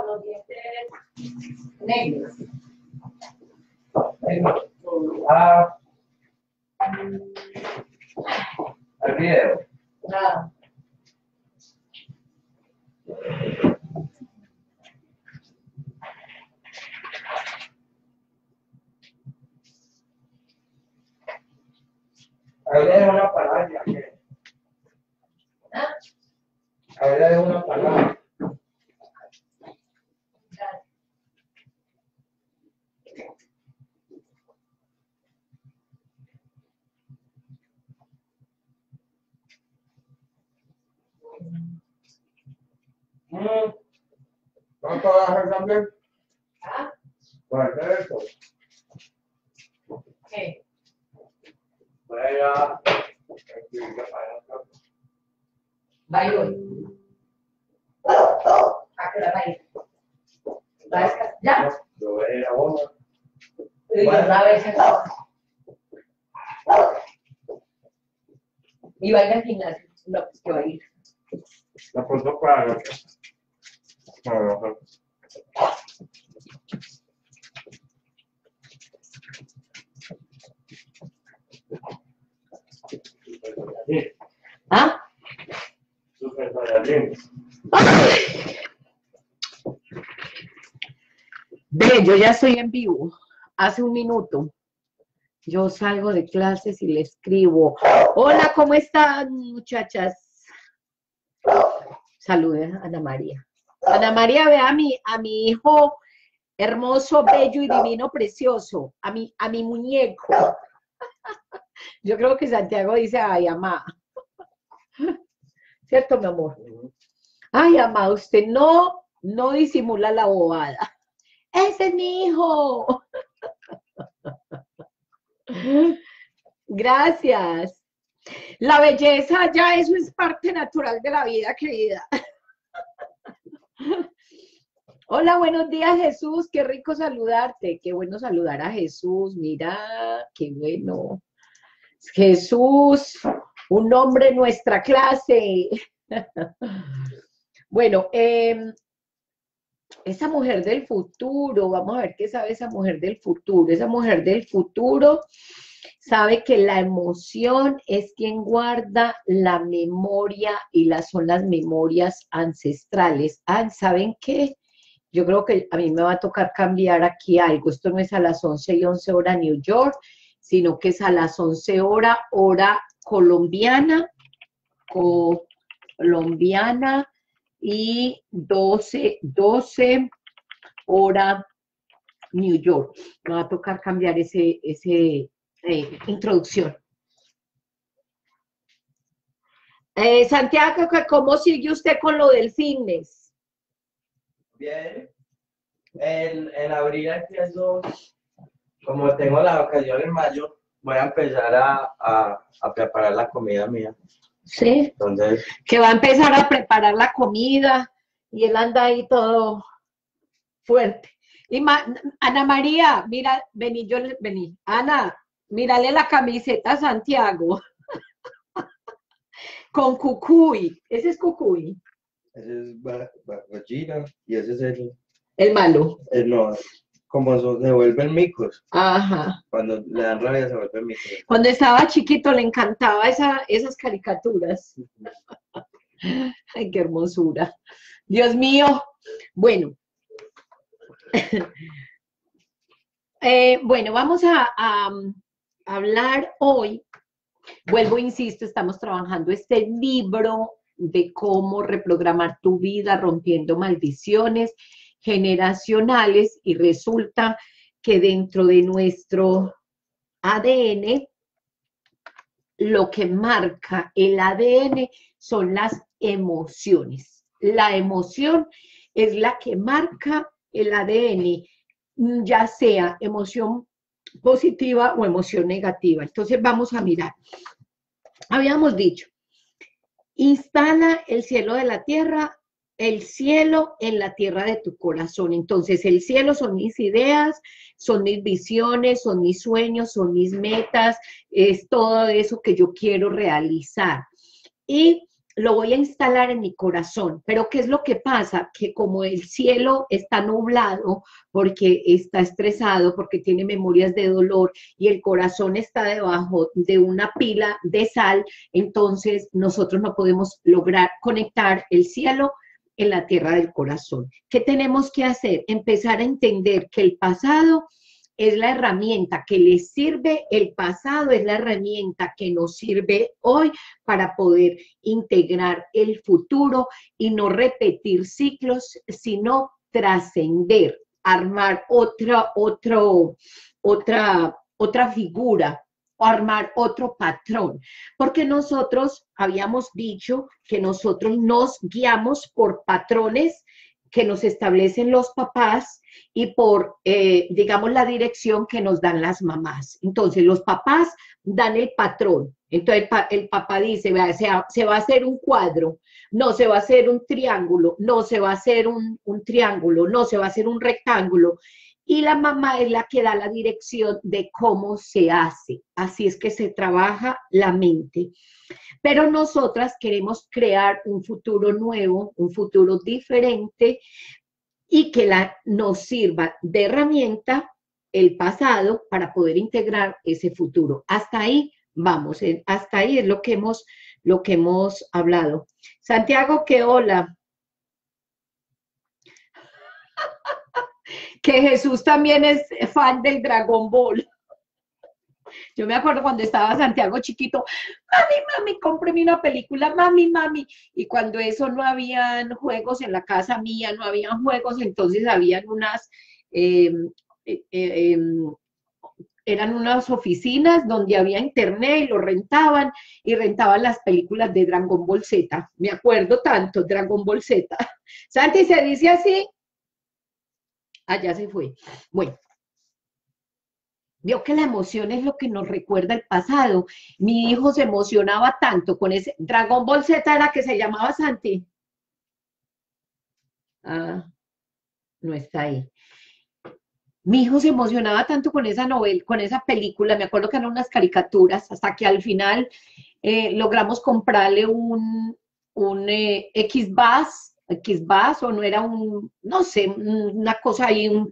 los dientes negros. El video. Nada. Ahí es una palabra. ¿Ah? Ahí es una palabra. ¿Cuánto vas a hacer también? ¿Ah? Para hacer esto. ¿Qué? Voy a ir a... Va hoy. ¿A qué hora va a ir? ¿Va a descansar? ¿Ya? Yo voy a ir a Boma. Y una vez en la hora. Y va a ir al gimnasio. No, pues que va a ir. La apunto para la noche. No. ¿Ah? Super Saiyajin. Ve, yo ya estoy en vivo. Hace un minuto. Yo salgo de clases y le escribo. Hola, ¿cómo están, muchachas? Salude a Ana María. Ana María, ve a mi hijo hermoso, bello y divino, precioso. A mi muñeco. Yo creo que Santiago dice, ay, amá. ¿Cierto, mi amor? Ay, amá, usted no disimula la bobada. Ese es mi hijo. Gracias. La belleza, ya eso es parte natural de la vida, querida. Hola, buenos días, Jesús. Qué rico saludarte. Qué bueno saludar a Jesús. Mira, qué bueno. Jesús, un hombre en nuestra clase. Bueno, esa mujer del futuro, vamos a ver qué sabe esa mujer del futuro. Esa mujer del futuro sabe que la emoción es quien guarda la memoria y son las memorias ancestrales. Ah, ¿saben qué? Yo creo que a mí me va a tocar cambiar aquí algo. Esto no es a las 11:11 hora New York, sino que es a las 11 hora colombiana, y 12 hora New York. Me va a tocar cambiar ese introducción. Santiago, ¿cómo sigue usted con lo del fitness? Bien. En abril empiezo, como tengo la vacación en mayo, voy a empezar a preparar la comida mía. Sí. Entonces, Que va a empezar a preparar la comida y él anda ahí todo fuerte. Y Ana María, mira, vení. Ana, mírale la camiseta a Santiago. Con Cucuy. Ese es Cucuy. ese es Ballina y ese es el malo. No, como se vuelven micos. Ajá. Cuando le dan rabia se vuelven micos. Cuando estaba chiquito le encantaba esas caricaturas. Ay, qué hermosura. Dios mío. Bueno. Bueno, vamos a hablar hoy. Vuelvo, insisto, estamos trabajando este libro de cómo reprogramar tu vida rompiendo maldiciones generacionales y resulta que dentro de nuestro ADN, lo que marca el ADN son las emociones. La emoción es la que marca el ADN, ya sea emoción positiva o emoción negativa. Entonces vamos a mirar. Habíamos dicho, instala el cielo de la tierra, el cielo en la tierra de tu corazón. Entonces el cielo son mis ideas, son mis visiones, son mis sueños, son mis metas, es todo eso que yo quiero realizar. Y lo voy a instalar en mi corazón. Pero ¿qué es lo que pasa? Que como el cielo está nublado, porque está estresado, porque tiene memorias de dolor y el corazón está debajo de una pila de sal, entonces nosotros no podemos lograr conectar el cielo en la tierra del corazón. ¿Qué tenemos que hacer? Empezar a entender que el pasado es la herramienta que les sirve, el pasado es la herramienta que nos sirve hoy para poder integrar el futuro y no repetir ciclos, sino trascender, armar otra figura o armar otro patrón, porque nosotros habíamos dicho que nosotros nos guiamos por patrones que nos establecen los papás y por, digamos, la dirección que nos dan las mamás. Entonces, los papás dan el patrón. Entonces, el papá dice, vea, se va a hacer un cuadro, no se va a hacer un triángulo, no se va a hacer un triángulo, no se va a hacer un rectángulo. Y la mamá es la que da la dirección de cómo se hace. Así es que se trabaja la mente. Pero nosotras queremos crear un futuro nuevo, un futuro diferente y que nos sirva de herramienta el pasado para poder integrar ese futuro. Hasta ahí vamos, hasta ahí es lo que hemos hablado. Santiago, que hola. Que Jesús también es fan del Dragon Ball. Yo me acuerdo cuando estaba Santiago chiquito, mami, cómpreme una película, mami. Y cuando eso no habían juegos en la casa mía, no habían juegos, entonces habían eran unas oficinas donde había internet y lo rentaban y rentaban las películas de Dragon Ball Z. Me acuerdo tanto, Dragon Ball Z. Santi, ¿se dice así? Allá se fue. Bueno. Vio que la emoción es lo que nos recuerda el pasado. Mi hijo se emocionaba tanto con ese Dragon Ball Z, era que se llamaba Santi. Ah, no está ahí. Mi hijo se emocionaba tanto con esa novela, con esa película, me acuerdo que eran unas caricaturas, hasta que al final logramos comprarle un X-Bus, o no era no sé, una cosa ahí, un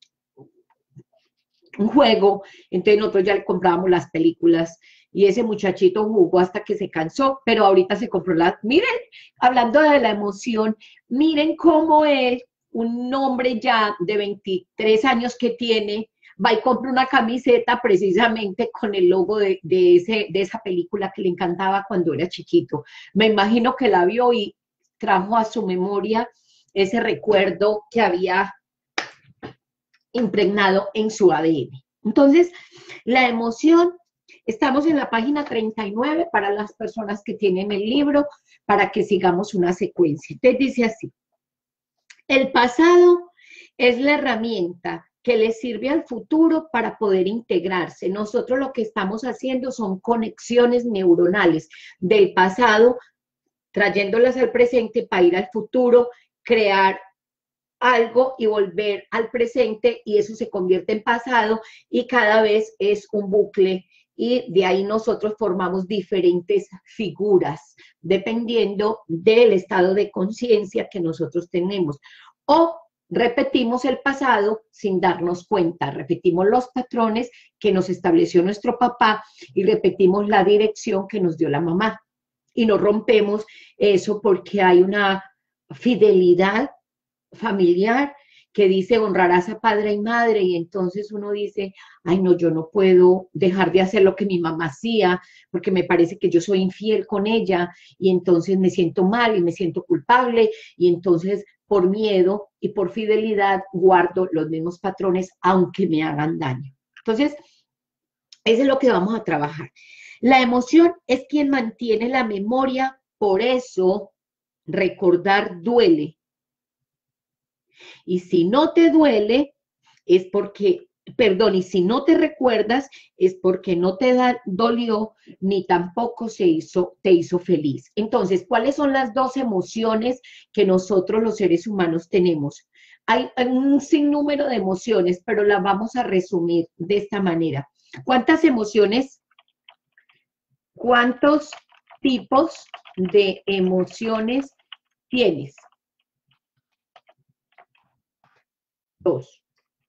juego, entonces nosotros ya le comprábamos las películas y ese muchachito jugó hasta que se cansó, pero ahorita se compró miren, hablando de la emoción, miren cómo él, un hombre ya de 23 años que tiene, va y compra una camiseta precisamente con el logo de esa película que le encantaba cuando era chiquito. Me imagino que la vio y trajo a su memoria ese recuerdo que había impregnado en su ADN. Entonces, la emoción, estamos en la página 39 para las personas que tienen el libro, para que sigamos una secuencia. Entonces dice así, el pasado es la herramienta que le sirve al futuro para poder integrarse. Nosotros lo que estamos haciendo son conexiones neuronales del pasado, trayéndolas al presente para ir al futuro, crear algo y volver al presente y eso se convierte en pasado y cada vez es un bucle y de ahí nosotros formamos diferentes figuras dependiendo del estado de conciencia que nosotros tenemos o repetimos el pasado sin darnos cuenta, repetimos los patrones que nos estableció nuestro papá y repetimos la dirección que nos dio la mamá y no rompemos eso porque hay una fidelidad familiar que dice honrarás a padre y madre y entonces uno dice, ay no, yo no puedo dejar de hacer lo que mi mamá hacía porque me parece que yo soy infiel con ella y entonces me siento mal y me siento culpable y entonces por miedo y por fidelidad guardo los mismos patrones aunque me hagan daño. Entonces, eso es lo que vamos a trabajar. La emoción es quien mantiene la memoria, por eso recordar duele. Y si no te duele, es porque, perdón, y si no te recuerdas, es porque no te dolió, ni tampoco te hizo feliz. Entonces, ¿cuáles son las dos emociones que nosotros los seres humanos tenemos? Hay un sinnúmero de emociones, pero las vamos a resumir de esta manera. ¿Cuántas emociones? ¿Cuántos tipos de emociones tienes? 2.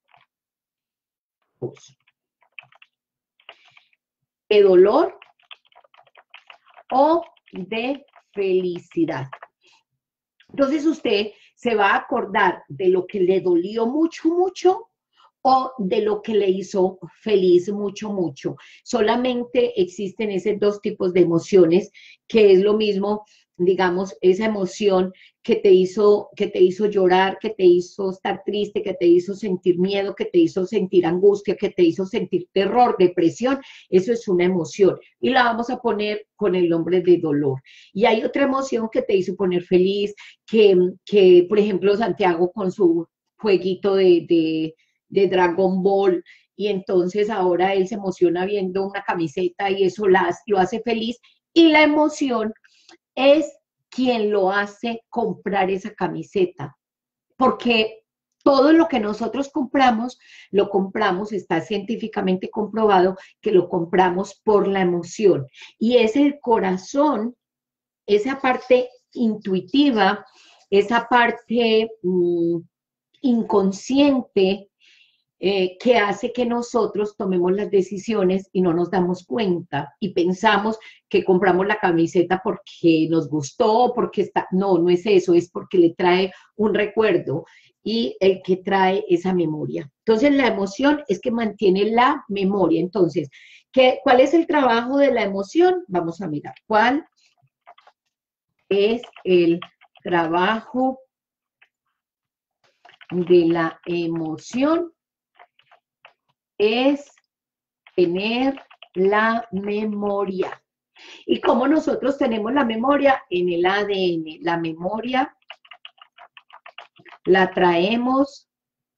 ¿De dolor o de felicidad? Entonces usted se va a acordar de lo que le dolió mucho, mucho, o de lo que le hizo feliz mucho, mucho. Solamente existen esos dos tipos de emociones, que es lo mismo, digamos, esa emoción que te hizo llorar, que te hizo estar triste, que te hizo sentir miedo, que te hizo sentir angustia, que te hizo sentir terror, depresión. Eso es una emoción y la vamos a poner con el nombre de dolor. Y hay otra emoción que te hizo poner feliz, que por ejemplo, Santiago con su jueguito de Dragon Ball, y entonces ahora él se emociona viendo una camiseta y eso lo hace feliz, y la emoción es quien lo hace comprar esa camiseta, porque todo lo que nosotros compramos, lo compramos, está científicamente comprobado que lo compramos por la emoción, y es el corazón, esa parte intuitiva, esa parte inconsciente, que hace que nosotros tomemos las decisiones y no nos damos cuenta y pensamos que compramos la camiseta porque nos gustó, porque está, no, no es eso, es porque le trae un recuerdo y el que trae esa memoria. Entonces la emoción es que mantiene la memoria. Entonces, ¿cuál es el trabajo de la emoción? Vamos a mirar, ¿cuál es el trabajo de la emoción? Es tener la memoria. ¿Y cómo nosotros tenemos la memoria? En el ADN. La memoria la traemos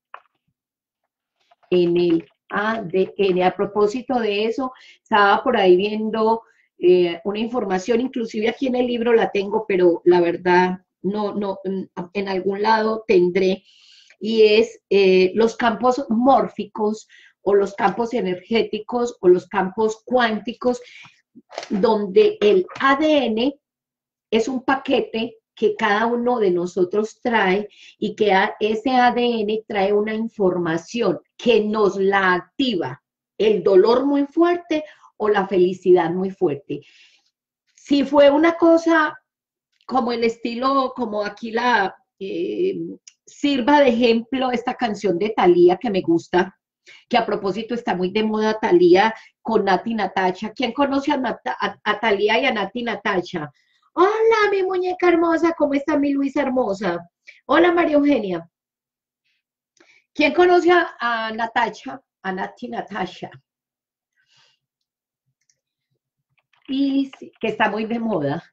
en el ADN. A propósito de eso, estaba por ahí viendo una información, inclusive aquí en el libro la tengo, pero la verdad no, en algún lado tendré, y es los campos mórficos o los campos energéticos o los campos cuánticos, donde el ADN es un paquete que cada uno de nosotros trae, y que ese ADN trae una información que nos la activa, el dolor muy fuerte o la felicidad muy fuerte. Si fue una cosa como el estilo, como aquí sirva de ejemplo esta canción de Thalía que me gusta, que a propósito está muy de moda, Thalía con Nati Natacha. ¿Quién conoce a Thalía y a Nati Natacha? Hola, mi muñeca hermosa, ¿cómo está mi Luisa hermosa? Hola, María Eugenia. ¿Quién conoce a Natacha? A Nati Natacha. Y que está muy de moda.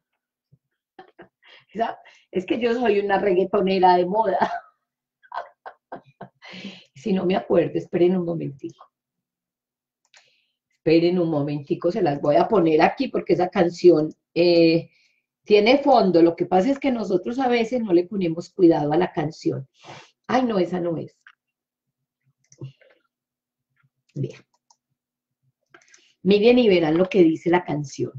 Es que yo soy una reggaetonera de moda. Si no me acuerdo, esperen un momentico. Esperen un momentico, se las voy a poner aquí porque esa canción tiene fondo. Lo que pasa es que nosotros a veces no le ponemos cuidado a la canción. Ay, no, esa no es. Bien. Miren y verán lo que dice la canción.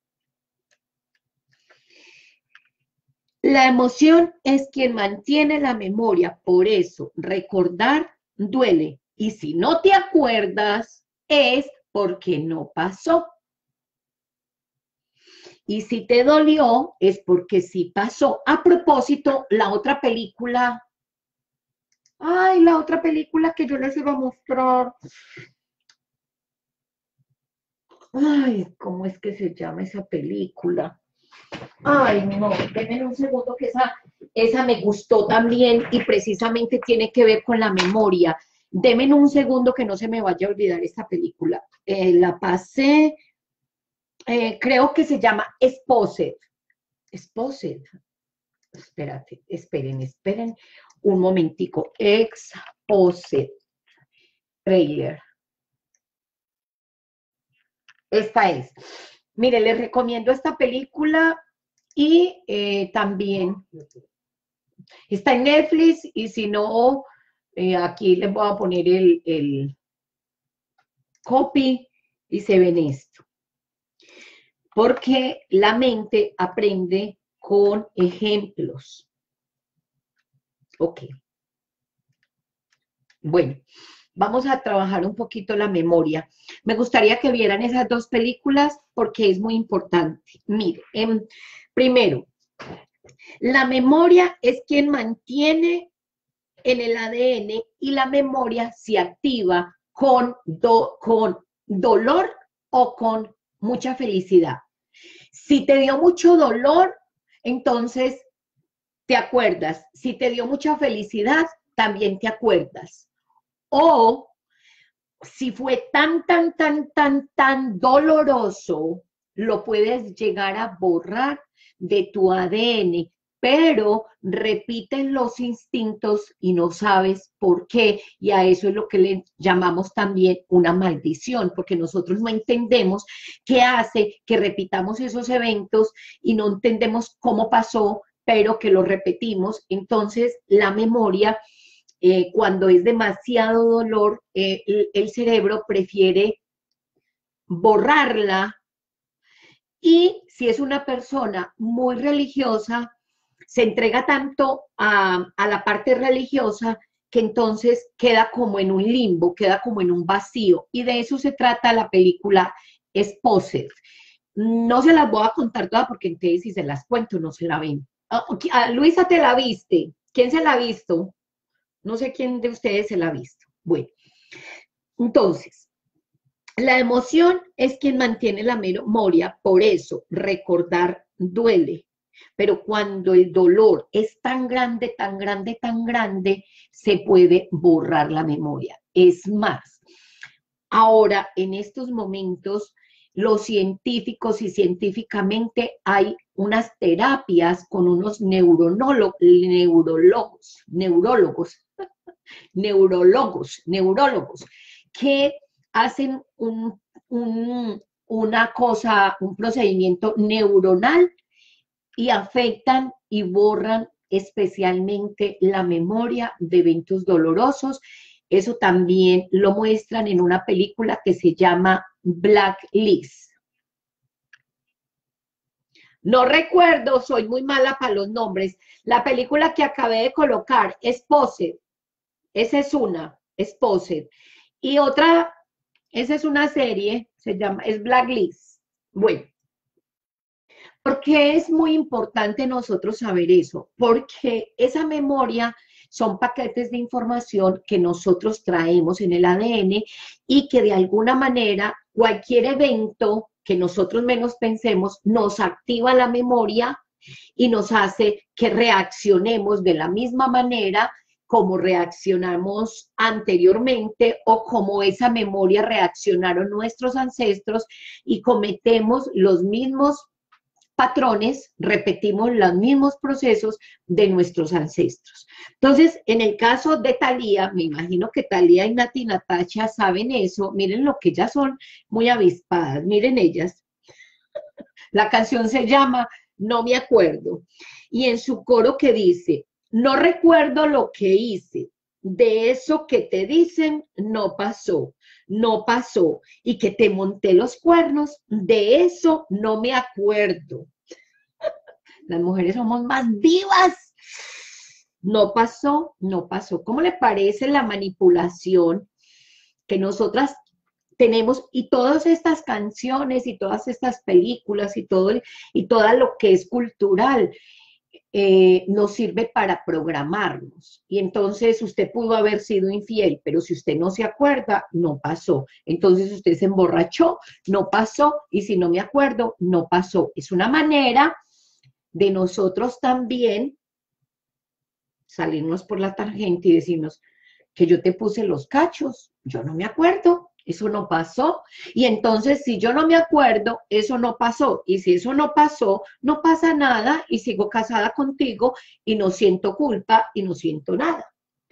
La emoción es quien mantiene la memoria, por eso recordar duele. Y si no te acuerdas, es porque no pasó. Y si te dolió, es porque sí pasó. A propósito, la otra película, ay, la otra película que yo les iba a mostrar. Ay, ¿cómo es que se llama esa película? Ay, no, denme un segundo que esa me gustó también y precisamente tiene que ver con la memoria. Denme un segundo que no se me vaya a olvidar esta película. La pasé, creo que se llama Exposed. Exposed. Espérate, esperen un momentico. Exposed. Trailer. Esta es. Mire, les recomiendo esta película y también está en Netflix, y si no, aquí les voy a poner el copy y se ven esto. porque la mente aprende con ejemplos. Ok. Bueno, vamos a trabajar un poquito la memoria. Me gustaría que vieran esas dos películas porque es muy importante. Mire, primero, la memoria es quien mantiene en el ADN y la memoria se activa con dolor o con mucha felicidad. Si te dio mucho dolor, entonces te acuerdas. Si te dio mucha felicidad, también te acuerdas. O si fue tan doloroso, lo puedes llegar a borrar de tu ADN, pero repiten los instintos y no sabes por qué, y a eso es lo que le llamamos también una maldición, porque nosotros no entendemos qué hace que repitamos esos eventos y no entendemos cómo pasó, pero que lo repetimos. Entonces, la memoria, cuando es demasiado dolor, el cerebro prefiere borrarla, y si es una persona muy religiosa, se entrega tanto a la parte religiosa que entonces queda como en un limbo, queda como en un vacío, y de eso se trata la película Exposed. No se las voy a contar todas porque entonces si se las cuento no se la ven. Luisa, ¿te la viste? ¿Quién se la ha visto? No sé quién de ustedes se la ha visto. Bueno, entonces, la emoción es quien mantiene la memoria, por eso recordar duele. Pero cuando el dolor es tan grande, se puede borrar la memoria. Es más, ahora en estos momentos, los científicos y científicamente hay unas terapias con unos neurólogos, que hacen una cosa, un procedimiento neuronal y afectan y borran especialmente la memoria de eventos dolorosos. Eso también lo muestran en una película que se llama Blacklist. No recuerdo, soy muy mala para los nombres. La película que acabé de colocar, Exposed, esa es una, Exposed. Y otra, esa es una serie, se llama, es Blacklist. Bueno, ¿por qué es muy importante nosotros saber eso? Porque esa memoria son paquetes de información que nosotros traemos en el ADN y que de alguna manera cualquier evento que nosotros menos pensemos nos activa la memoria y nos hace que reaccionemos de la misma manera como reaccionamos anteriormente o como esa memoria reaccionaron nuestros ancestros, y cometemos los mismos patrones, repetimos los mismos procesos de nuestros ancestros. Entonces, en el caso de Thalía, me imagino que Thalía y Nati Natacha saben eso. Miren lo que ellas son muy avispadas, miren ellas. La canción se llama No me acuerdo, y en su coro que dice: no recuerdo lo que hice, de eso que te dicen no pasó, no pasó, y que te monté los cuernos, de eso no me acuerdo. Las mujeres somos más vivas. No pasó, no pasó. ¿Cómo le parece la manipulación que nosotras tenemos? Y todas estas canciones y todas estas películas y todo lo que es cultural nos sirve para programarnos. Y entonces usted pudo haber sido infiel, pero si usted no se acuerda, no pasó. Entonces usted se emborrachó, no pasó, y si no me acuerdo, no pasó. Es una manera de nosotros también salirnos por la tangente y decirnos que yo te puse los cachos, yo no me acuerdo, eso no pasó. Y entonces, si yo no me acuerdo, eso no pasó. Y si eso no pasó, no pasa nada y sigo casada contigo y no siento culpa y no siento nada.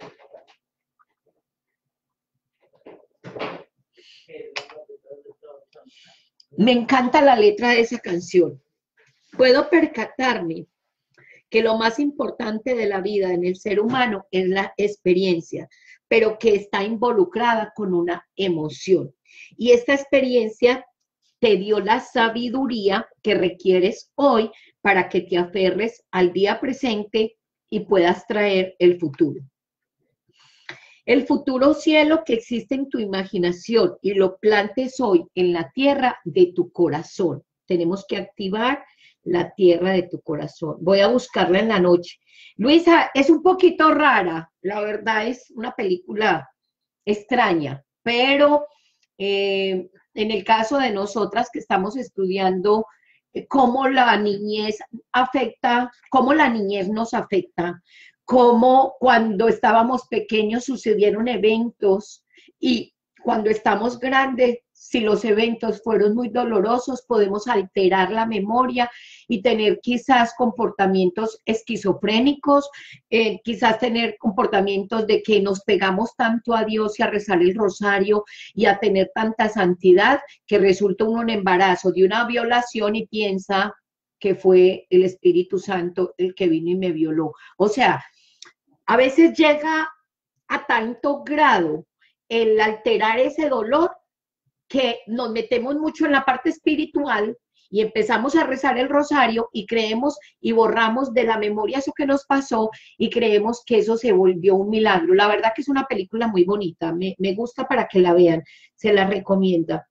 Me encanta la letra de esa canción. Puedo percatarme que lo más importante de la vida en el ser humano es la experiencia, pero que está involucrada con una emoción. Y esta experiencia te dio la sabiduría que requieres hoy para que te aferres al día presente y puedas traer el futuro. El futuro cielo que existe en tu imaginación y lo plantes hoy en la tierra de tu corazón. Tenemos que activar la tierra de tu corazón. Voy a buscarla en la noche. Luisa, es un poquito rara, la verdad es una película extraña, pero en el caso de nosotras que estamos estudiando cómo la niñez afecta, cómo la niñez nos afecta, cómo cuando estábamos pequeños sucedieron eventos y cuando estamos grandes, si los eventos fueron muy dolorosos, podemos alterar la memoria y tener quizás comportamientos esquizofrénicos, quizás tener comportamientos de que nos pegamos tanto a Dios y a rezar el rosario y a tener tanta santidad que resulta uno en embarazo de una violación y piensa que fue el Espíritu Santo el que vino y me violó. O sea, a veces llega a tanto grado el alterar ese dolor que nos metemos mucho en la parte espiritual y empezamos a rezar el rosario y creemos y borramos de la memoria eso que nos pasó y creemos que eso se volvió un milagro. La verdad que es una película muy bonita, me gusta para que la vean, se la recomiendo.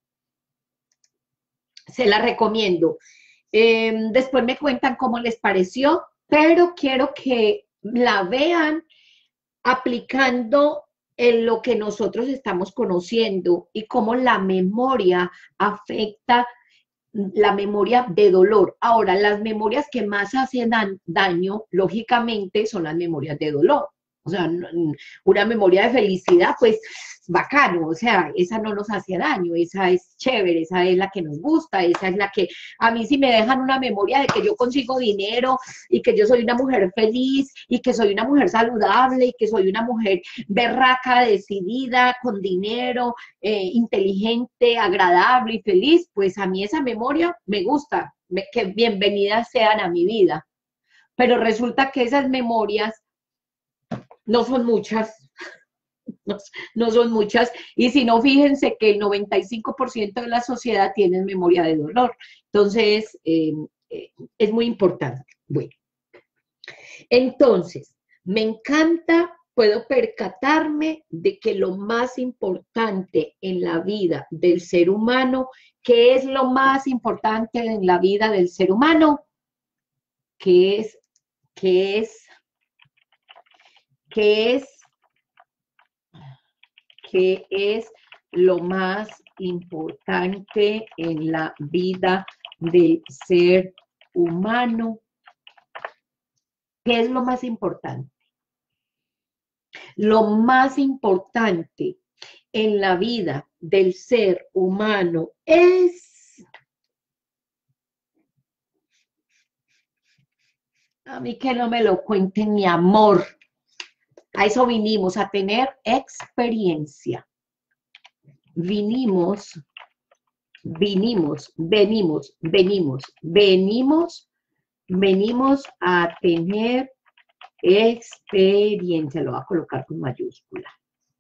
Se la recomiendo. Después me cuentan cómo les pareció, pero quiero que la vean aplicando en lo que nosotros estamos conociendo y cómo la memoria afecta la memoria de dolor. Ahora, las memorias que más hacen daño, lógicamente, son las memorias de dolor. O sea, una memoria de felicidad, pues bacano, o sea, esa no nos hace daño, esa es chévere, esa es la que nos gusta, esa es la que a mí sí me dejan una memoria de que yo consigo dinero y que yo soy una mujer feliz y que soy una mujer saludable y que soy una mujer berraca, decidida, con dinero, inteligente, agradable y feliz, pues a mí esa memoria me gusta, que bienvenidas sean a mi vida. Pero resulta que esas memorias no son muchas, no son muchas, y si no, fíjense que el 95% de la sociedad tiene memoria de dolor. Entonces, es muy importante. Bueno, entonces, me encanta, puedo percatarme de que lo más importante en la vida del ser humano, ¿qué es lo más importante en la vida del ser humano? ¿Qué es lo más importante en la vida del ser humano? ¿Qué es lo más importante? Lo más importante en la vida del ser humano es... A mí que no me lo cuenten, mi amor. A eso vinimos, a tener experiencia. Venimos a tener experiencia. Lo voy a colocar con mayúscula.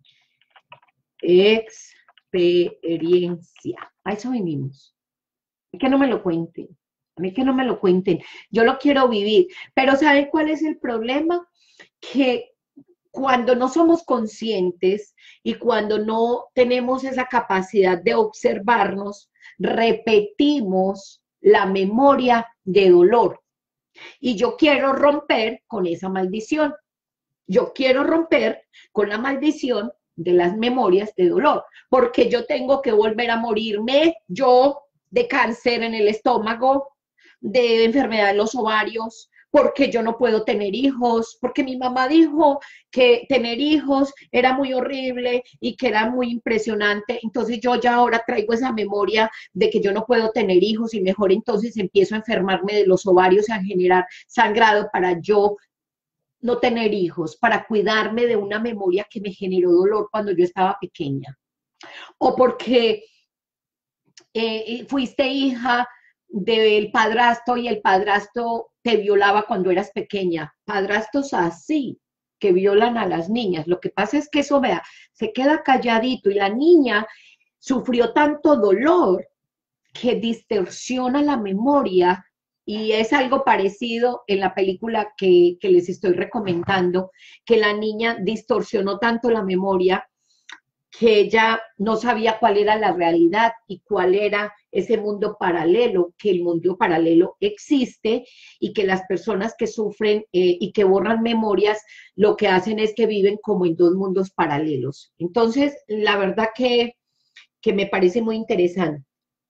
Experiencia. A eso vinimos. Que no me lo cuenten. A mí que no me lo cuenten. Yo lo quiero vivir. Pero ¿saben cuál es el problema? Que cuando no somos conscientes y cuando no tenemos esa capacidad de observarnos, repetimos la memoria de dolor. Y yo quiero romper con esa maldición. Yo quiero romper con la maldición de las memorias de dolor, porque yo tengo que volver a morirme, yo, de cáncer en el estómago, de enfermedad en los ovarios, porque yo no puedo tener hijos, porque mi mamá dijo que tener hijos era muy horrible y que era muy impresionante, entonces yo ya ahora traigo esa memoria de que yo no puedo tener hijos y mejor entonces empiezo a enfermarme de los ovarios y a generar sangrado para yo no tener hijos, para cuidarme de una memoria que me generó dolor cuando yo estaba pequeña. O porque fuiste hija del padrastro y el padrastro te violaba cuando eras pequeña. Padrastros así, que violan a las niñas. Lo que pasa es que eso, vea, se queda calladito y la niña sufrió tanto dolor que distorsiona la memoria, y es algo parecido en la película que les estoy recomendando, que la niña distorsionó tanto la memoria que ella no sabía cuál era la realidad y cuál era ese mundo paralelo, que el mundo paralelo existe y que las personas que sufren y que borran memorias, lo que hacen es que viven como en dos mundos paralelos. Entonces, la verdad que me parece muy interesante.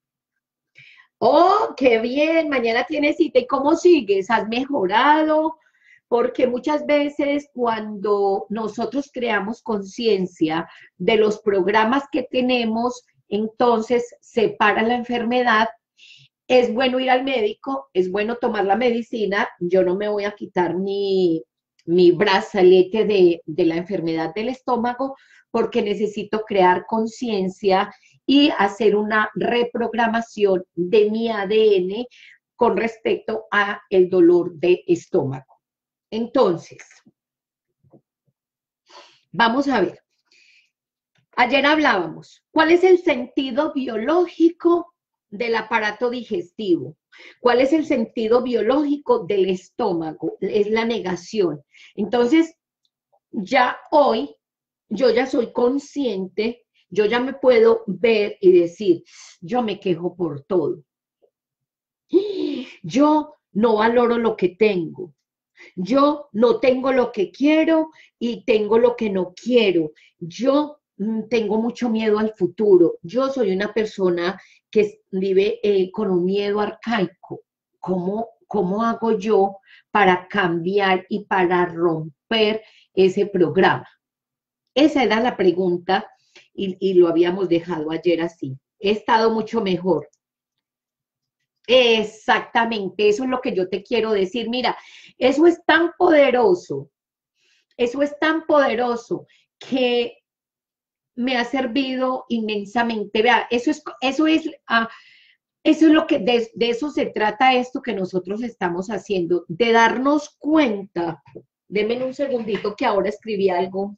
Oh, qué bien, mañana tienes cita. ¿Y cómo sigues? ¿Has mejorado? Porque muchas veces cuando nosotros creamos conciencia de los programas que tenemos, entonces se para la enfermedad. Es bueno ir al médico, es bueno tomar la medicina. Yo no me voy a quitar mi brazalete de la enfermedad del estómago porque necesito crear conciencia y hacer una reprogramación de mi ADN con respecto a el dolor de estómago. Entonces, vamos a ver. Ayer hablábamos, ¿cuál es el sentido biológico del aparato digestivo? ¿Cuál es el sentido biológico del estómago? Es la negación. Entonces, ya hoy, yo ya soy consciente, yo ya me puedo ver y decir, yo me quejo por todo. Yo no valoro lo que tengo. Yo no tengo lo que quiero y tengo lo que no quiero. Yo tengo mucho miedo al futuro. Yo soy una persona que vive con un miedo arcaico. ¿Cómo hago yo para cambiar y para romper ese programa? Esa era la pregunta y lo habíamos dejado ayer así. He estado mucho mejor. Exactamente, eso es lo que yo te quiero decir. Mira, eso es tan poderoso, que me ha servido inmensamente. Vea, eso es lo que de eso se trata esto que nosotros estamos haciendo, de darnos cuenta. Denme un segundito que ahora escribí algo.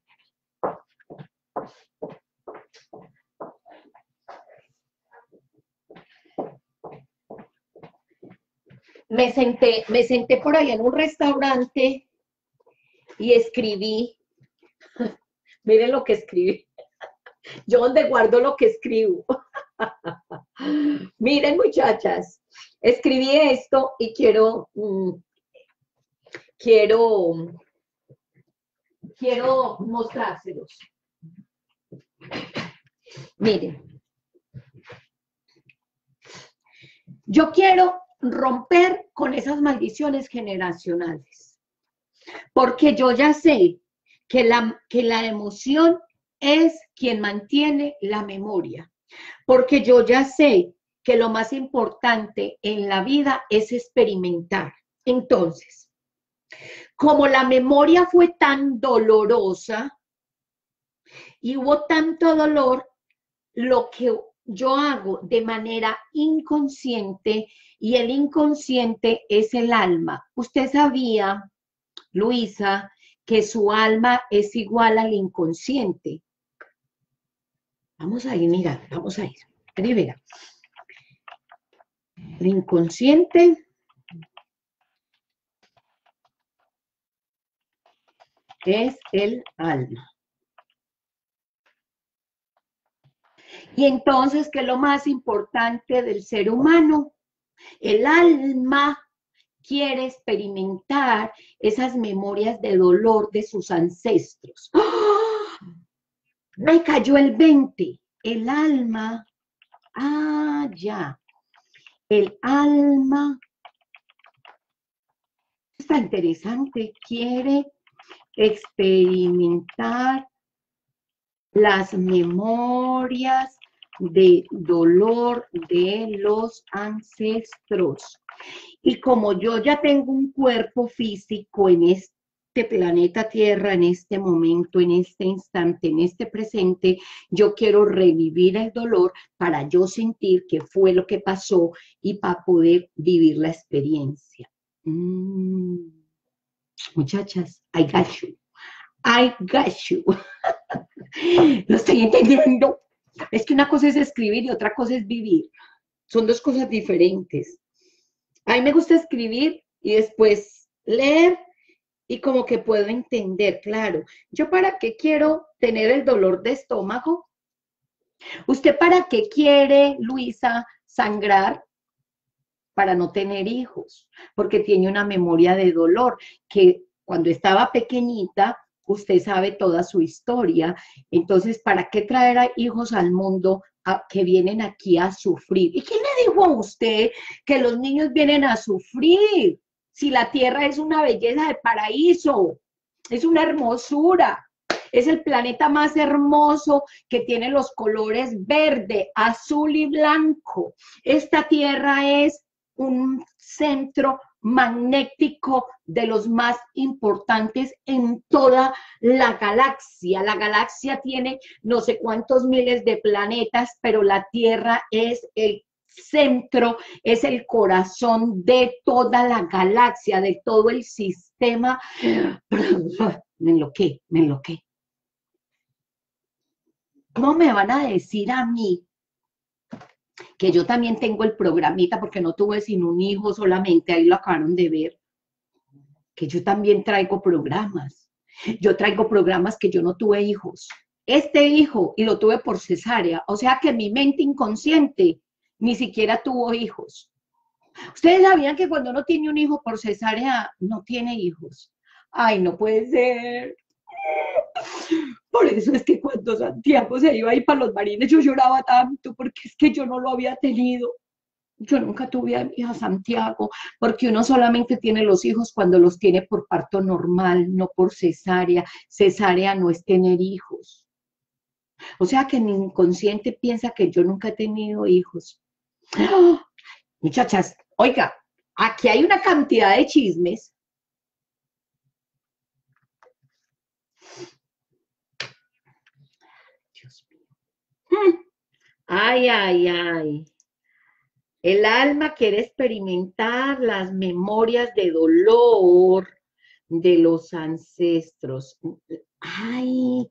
Me senté por ahí en un restaurante y escribí. Miren lo que escribí. Yo donde guardo lo que escribo. Miren, muchachas, escribí esto y quiero mostrárselos. Miren, yo quiero romper con esas maldiciones generacionales, porque yo ya sé que la emoción es quien mantiene la memoria, porque yo ya sé que lo más importante en la vida es experimentar. Entonces, como la memoria fue tan dolorosa y hubo tanto dolor, lo que yo hago de manera inconsciente, y el inconsciente es el alma. Usted sabía, Luisa, que su alma es igual al inconsciente. Vamos a ir, mira, vamos a ir. Primera. El inconsciente es el alma. Y entonces, ¿qué es lo más importante del ser humano? El alma quiere experimentar esas memorias de dolor de sus ancestros. ¡Oh! Me cayó el 20. El alma, ya. El alma, está interesante, quiere experimentar las memorias de dolor de los ancestros. Y como yo ya tengo un cuerpo físico en este planeta Tierra, en este momento, en este instante, en este presente, yo quiero revivir el dolor para yo sentir qué fue lo que pasó y para poder vivir la experiencia. Muchachas, I got you. I got you. Lo estoy entendiendo. Es que una cosa es escribir y otra cosa es vivir. Son dos cosas diferentes. A mí me gusta escribir y después leer y como que puedo entender, claro. ¿Yo para qué quiero tener el dolor de estómago? ¿Usted para qué quiere, Luisa, sangrar? Para no tener hijos, porque tiene una memoria de dolor que cuando estaba pequeñita, usted sabe toda su historia. Entonces, ¿para qué traer a hijos al mundo que vienen aquí a sufrir? ¿Y quién le dijo a usted que los niños vienen a sufrir? Si la tierra es una belleza de paraíso, es una hermosura. Es el planeta más hermoso que tiene los colores verde, azul y blanco. Esta tierra es un centro magnético de los más importantes en toda la galaxia. La galaxia tiene no sé cuántos miles de planetas, pero la Tierra es el centro, es el corazón de toda la galaxia, de todo el sistema. Me enloqué, me enloqué. ¿Cómo me van a decir a mí que yo también tengo el programita, porque no tuve sino un hijo solamente, ahí lo acabaron de ver, que yo también traigo programas? Yo traigo programas que yo no tuve hijos. Este hijo, y lo tuve por cesárea, o sea que mi mente inconsciente ni siquiera tuvo hijos. Ustedes sabían que cuando uno tiene un hijo por cesárea, no tiene hijos. Ay, no puede ser. Por eso es que cuando Santiago se iba a ir para los marines, yo lloraba tanto, porque es que yo no lo había tenido. Yo nunca tuve a mi hija Santiago, porque uno solamente tiene los hijos cuando los tiene por parto normal, no por cesárea. Cesárea no es tener hijos. O sea que mi inconsciente piensa que yo nunca he tenido hijos. ¡Oh! Muchachas, oiga, aquí hay una cantidad de chismes. Dios mío. Ay, ay, ay. El alma quiere experimentar las memorias de dolor de los ancestros. Ay,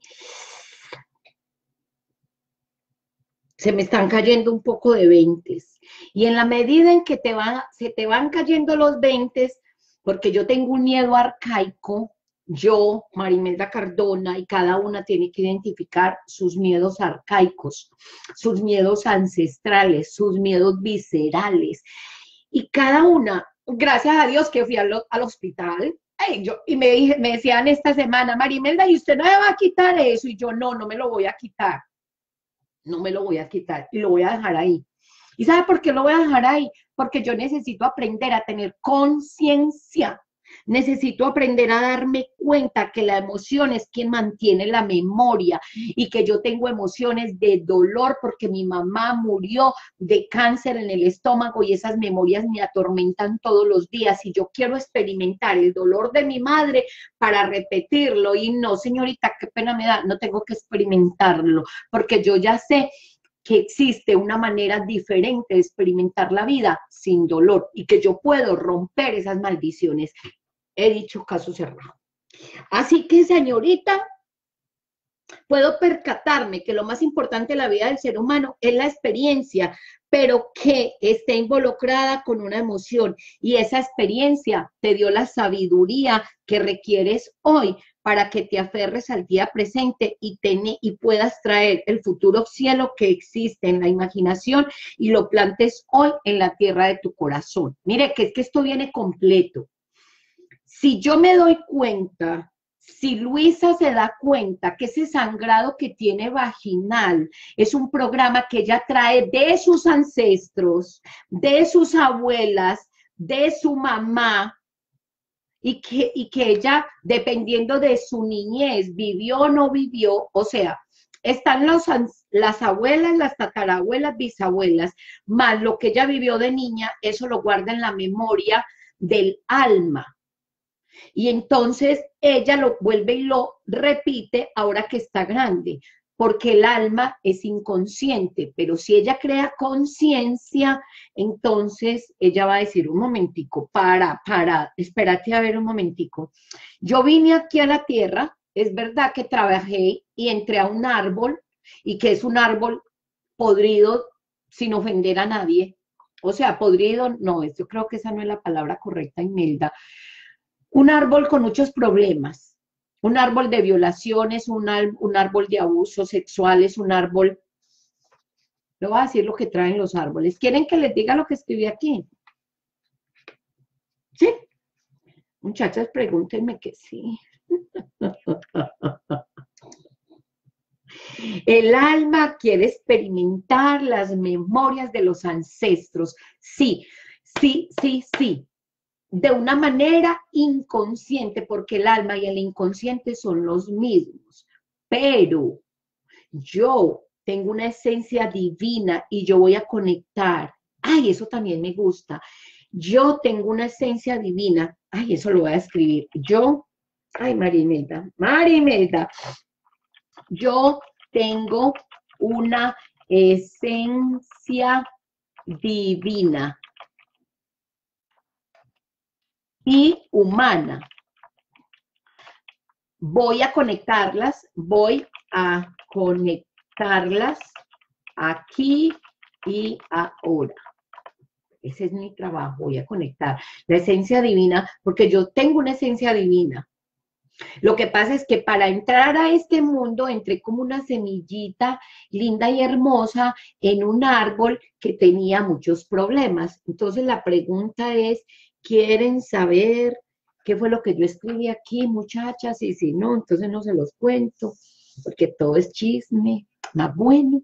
se me están cayendo un poco de veintes. Y en la medida en que se te van cayendo los veintes, porque yo tengo un miedo arcaico, yo, Marimelda Cardona, y cada una tiene que identificar sus miedos arcaicos, sus miedos ancestrales, sus miedos viscerales. Y cada una, gracias a Dios que fui al hospital, me decían esta semana, Marimelda, ¿y usted no me va a quitar eso? Y yo, no, no me lo voy a quitar. No me lo voy a quitar y lo voy a dejar ahí. ¿Y sabe por qué lo voy a dejar ahí? Porque yo necesito aprender a tener conciencia. Necesito aprender a darme cuenta que la emoción es quien mantiene la memoria y que yo tengo emociones de dolor porque mi mamá murió de cáncer en el estómago y esas memorias me atormentan todos los días y yo quiero experimentar el dolor de mi madre para repetirlo y no, señorita, qué pena me da, no tengo que experimentarlo porque yo ya sé que existe una manera diferente de experimentar la vida sin dolor y que yo puedo romper esas maldiciones. He dicho caso cerrado. Así que, señorita, puedo percatarme que lo más importante en la vida del ser humano es la experiencia, pero que esté involucrada con una emoción y esa experiencia te dio la sabiduría que requieres hoy para que te aferres al día presente y puedas traer el futuro cielo que existe en la imaginación y lo plantes hoy en la tierra de tu corazón. Mire, que es que esto viene completo. Si yo me doy cuenta, si Luisa se da cuenta que ese sangrado que tiene vaginal es un programa que ella trae de sus ancestros, de sus abuelas, de su mamá, y que ella, dependiendo de su niñez, vivió o no vivió, o sea, están las abuelas, las tatarabuelas, bisabuelas, más lo que ella vivió de niña, eso lo guarda en la memoria del alma. Y entonces ella lo vuelve y lo repite ahora que está grande, porque el alma es inconsciente, pero si ella crea conciencia, entonces ella va a decir, un momentico, espérate a ver un momentico. Yo vine aquí a la tierra, es verdad que trabajé y entré a un árbol, y que es un árbol podrido sin ofender a nadie, O sea, podrido, no, yo creo que esa no es la palabra correcta, Imelda. Un árbol con muchos problemas. Un árbol de violaciones, un árbol de abusos sexuales, un árbol. Le voy a decir lo que traen los árboles. ¿Quieren que les diga lo que escribí aquí? ¿Sí? Muchachas, pregúntenme que sí. El alma quiere experimentar las memorias de los ancestros. Sí, sí, sí, sí. De una manera inconsciente, porque el alma y el inconsciente son los mismos. Pero yo tengo una esencia divina y yo voy a conectar. Ay, eso también me gusta. Yo tengo una esencia divina. Ay, eso lo voy a escribir. Yo, ay, Marimelda, Marimelda, yo tengo una esencia divina y humana. Voy a conectarlas aquí y ahora. Ese es mi trabajo, voy a conectar la esencia divina, porque yo tengo una esencia divina. Lo que pasa es que para entrar a este mundo entré como una semillita linda y hermosa en un árbol que tenía muchos problemas. Entonces la pregunta es, ¿quieren saber qué fue lo que yo escribí aquí, muchachas? Y si no, entonces no se los cuento, porque todo es chisme, más bueno.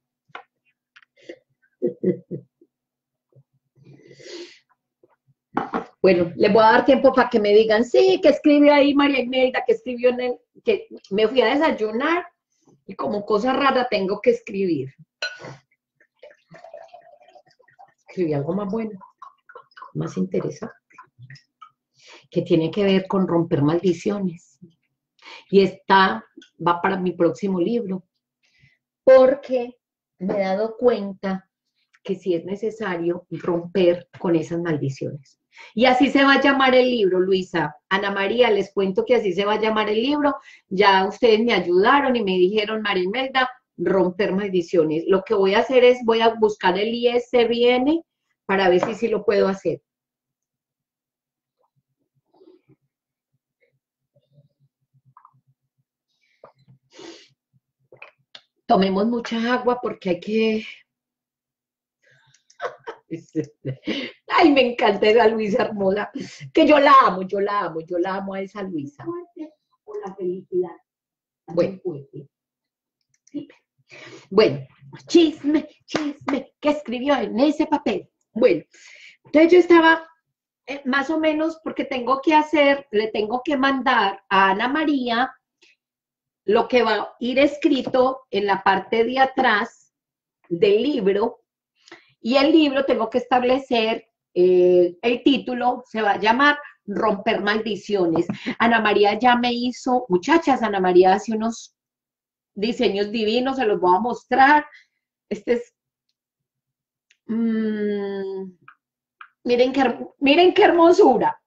Bueno, les voy a dar tiempo para que me digan, sí, que escribió ahí María Imelda, que escribió en el, que me fui a desayunar y como cosa rara tengo que escribir. Escribí algo más bueno, más interesante, que tiene que ver con romper maldiciones. Y va para mi próximo libro, porque me he dado cuenta que sí es necesario romper con esas maldiciones. Y así se va a llamar el libro, Luisa. Ana María, les cuento que así se va a llamar el libro. Ya ustedes me ayudaron y me dijeron, María Imelda, romper maldiciones. Lo que voy a hacer es, voy a buscar el ISBN para ver si sí lo puedo hacer. Tomemos mucha agua porque hay que... Ay, me encanta esa Luisa hermosa, que yo la amo, yo la amo, yo la amo a esa Luisa. Por la felicidad. Bueno, bueno, chisme, chisme, ¿qué escribió en ese papel? Bueno, entonces yo estaba más o menos porque tengo que hacer, le tengo que mandar a Ana María lo que va a ir escrito en la parte de atrás del libro, y el libro tengo que establecer, el título se va a llamar Romper Maldiciones. Ana María ya me hizo, muchachas, Ana María hace unos diseños divinos, se los voy a mostrar. Este es, miren qué hermosura.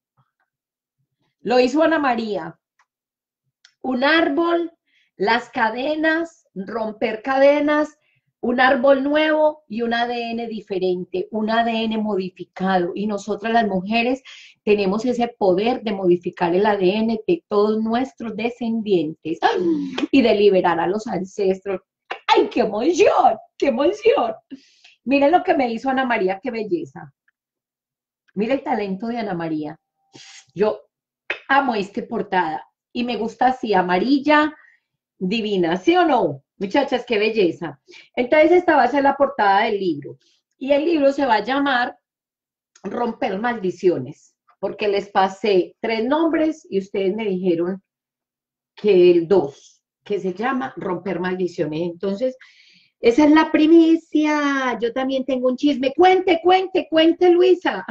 Lo hizo Ana María. Un árbol, las cadenas, romper cadenas, un árbol nuevo y un ADN diferente, un ADN modificado. Y nosotras las mujeres tenemos ese poder de modificar el ADN de todos nuestros descendientes y de liberar a los ancestros. ¡Ay, qué emoción! ¡Qué emoción! Miren lo que me hizo Ana María, qué belleza. Mira el talento de Ana María. Yo amo esta portada y me gusta así, amarilla, divina, ¿sí o no? Muchachas, qué belleza. Entonces esta va a ser la portada del libro. Y el libro se va a llamar Romper Maldiciones, porque les pasé 3 nombres y ustedes me dijeron que el 2, que se llama Romper Maldiciones. Entonces, esa es la primicia. Yo también tengo un chisme. Cuente, cuente, cuente, Luisa.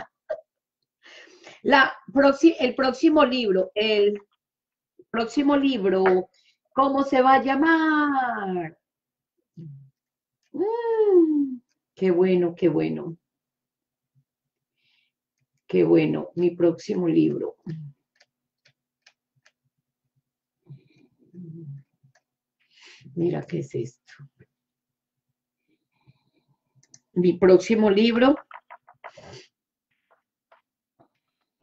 El próximo libro, ¿cómo se va a llamar? Qué bueno, qué bueno. Qué bueno, mi próximo libro. Mira qué es esto. Mi próximo libro